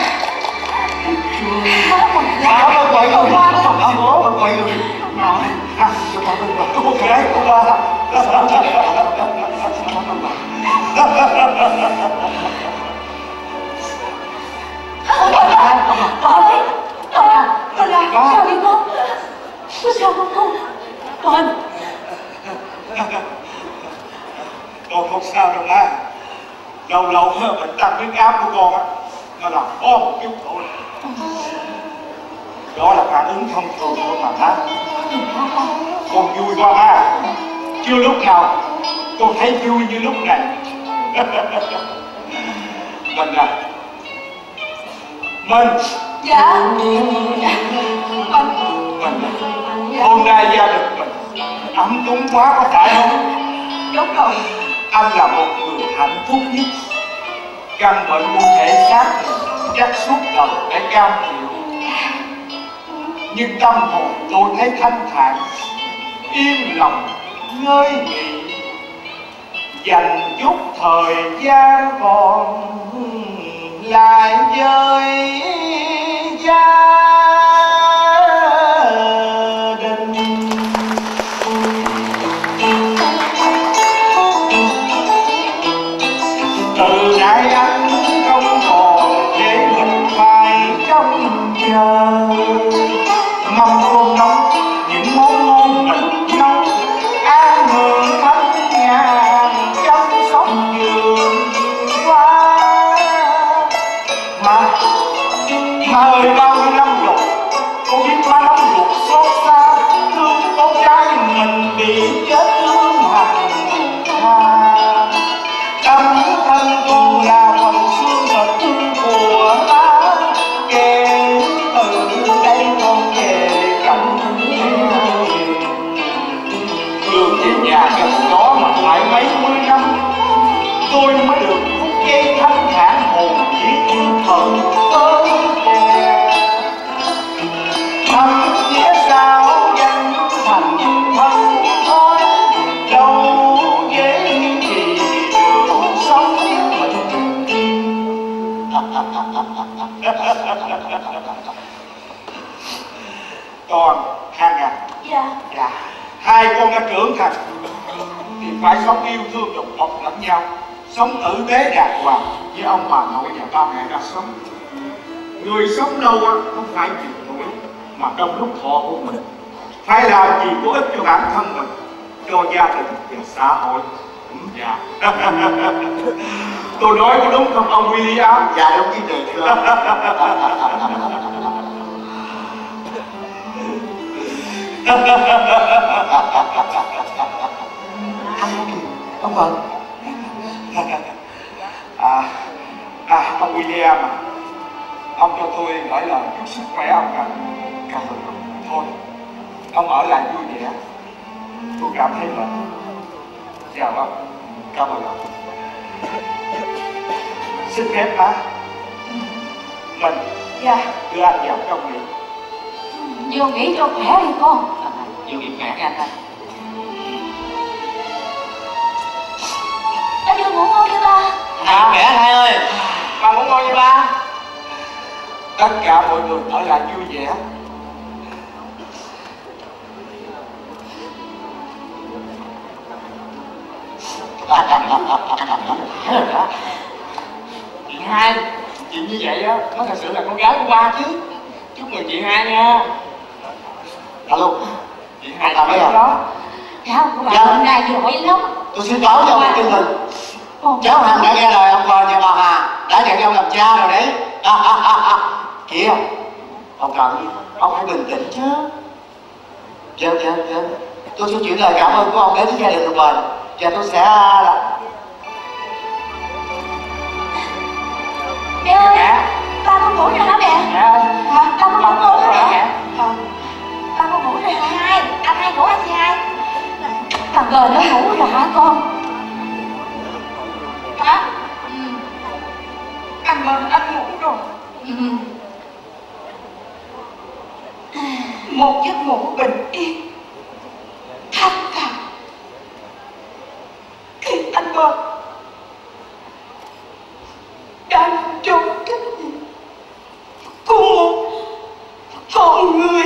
Speaker 5: Ba con gọi người. Ba con gọi người.
Speaker 2: À, cho con bên bà. Con gái của ba.
Speaker 6: Con ơi, con à, con à, sao vậy con? Có sao không con? Con.
Speaker 2: Con không sao đâu má. Lâu lâu bệnh tăng huyết áp của con á, nó làm có một chút thôi. Đó là phản ứng thông thường của mà má. Con vui quá má. Chưa lúc nào con thấy vui như lúc này. Mình à, mình.
Speaker 1: dạ. Mình.
Speaker 2: Mình. Hôm nay gia đình mình ấm cúng quá có phải không?
Speaker 1: Đúng rồi.
Speaker 2: Anh là một người hạnh phúc nhất. Căn bệnh của thể xác chắc suốt đời phải cam chịu, nhưng tâm hồn tôi thấy thanh thản, yên lòng, ngơi nghỉ. Dành chút thời gian còn lại với gia đình.
Speaker 1: Dạ.
Speaker 2: Dạ. Hai con đã trưởng thành thì phải sống yêu thương đùm bọc lẫn nhau, sống tử tế đàng hoàng với ông bà nội và ba mẹ đã sống. Người sống lâu á không phải vì tuổi mà trong lúc thọ của mình phải làm gì có ích cho bản thân mình, cho gia đình và xã hội. Dạ. Tôi nói có đúng không ông William?
Speaker 4: Dạ đúng như vậy thưa ông.
Speaker 2: Ông Vân. À, à, ông William à, ông cho tôi gửi lời chúc sức khỏe ông ạ. Cảm ơn ông. Thôi, ông ở lại vui vẻ. Tôi cảm thấy mệt. Chào ông.
Speaker 4: Cảm ơn ông.
Speaker 2: Xin phép má. Mình
Speaker 1: Dạ.
Speaker 2: đưa anh vào trong nghỉ.
Speaker 6: Vô nghỉ cho khỏe đi con.
Speaker 5: Vô nghỉ khỏe nha anh ơi.
Speaker 1: Anh chưa ngủ ngon chưa ba?
Speaker 5: Hai khỏe hai ơi.
Speaker 2: Ba ngủ ngon như ba. Tất cả mọi người ở lại vui vẻ.
Speaker 5: Chị hai, chuyện như vậy á, nó thật sự là con gái của ba chứ. Chúc mừng chị hai nha.
Speaker 4: Alo.
Speaker 5: Chị hai
Speaker 4: Tao
Speaker 5: tao
Speaker 4: biết
Speaker 5: đó.
Speaker 6: Cháu của bà
Speaker 4: Dạ.
Speaker 6: hôm nay giỏi lắm.
Speaker 4: Tôi xin báo cho ông tin mừng. Cháu Hằng đã nghe lời ông Còn và bà Hà, đã nhận ông làm cha rồi đấy. Kìa, ông Cận, ông phải bình tĩnh chứ. Dạ, dạ, dạ. Tôi sẽ chuyển lời cảm ơn của ông đến với gia đình của mình. Và tôi sẽ là...
Speaker 1: Mẹ ơi, ba con ngủ rồi hả mẹ?
Speaker 5: Dạ ơi.
Speaker 1: Hả? Ba con ngủ rồi hả mẹ?
Speaker 5: Dạ.
Speaker 1: Ba con ngủ rồi hả? Hai, anh hai ngủ anh hai.
Speaker 6: Thằng Gờ nó ngủ rồi hả con?
Speaker 1: Hả? Ừ. Anh mời anh ngủ rồi.
Speaker 6: Ừ.
Speaker 1: Một giấc ngủ bình yên, thanh thản. Khi anh mơ đang trốn cái gì của một con người.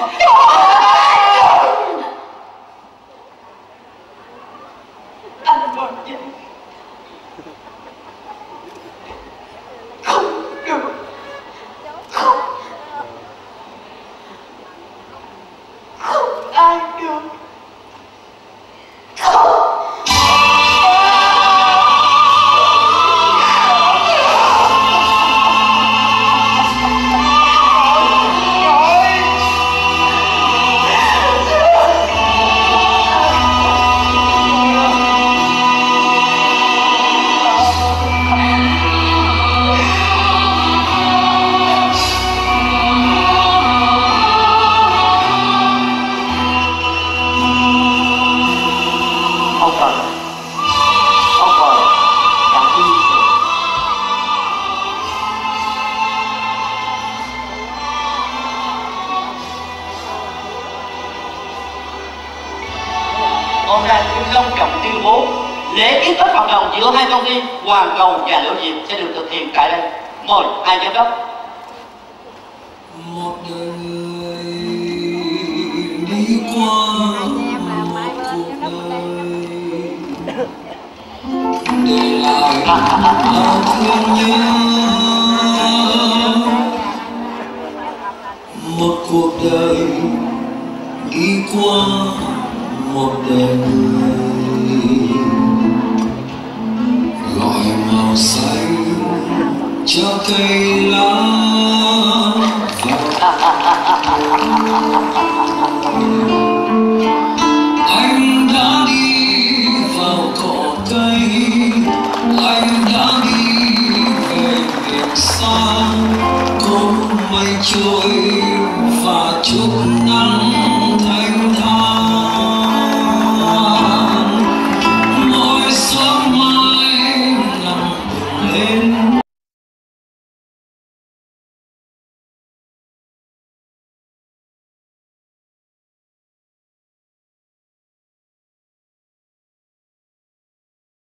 Speaker 1: Anh mơ vậy không được, không không ai được, không.
Speaker 4: Ông Cần, ông Còn đã đi rồi.
Speaker 5: Hôm nay Kim Long Trọng tuyên bố lễ ký kết hợp đồng giữa hai công ty Hoàng Cầu và Liễu Diệp sẽ được thực hiện tại đây. Mời hai giám đốc.
Speaker 7: Một đời người đi qua một cuộc đời để lại bao thương nhớ, một cuộc đời đi qua một đời người gọi màu xanh cho cây lá và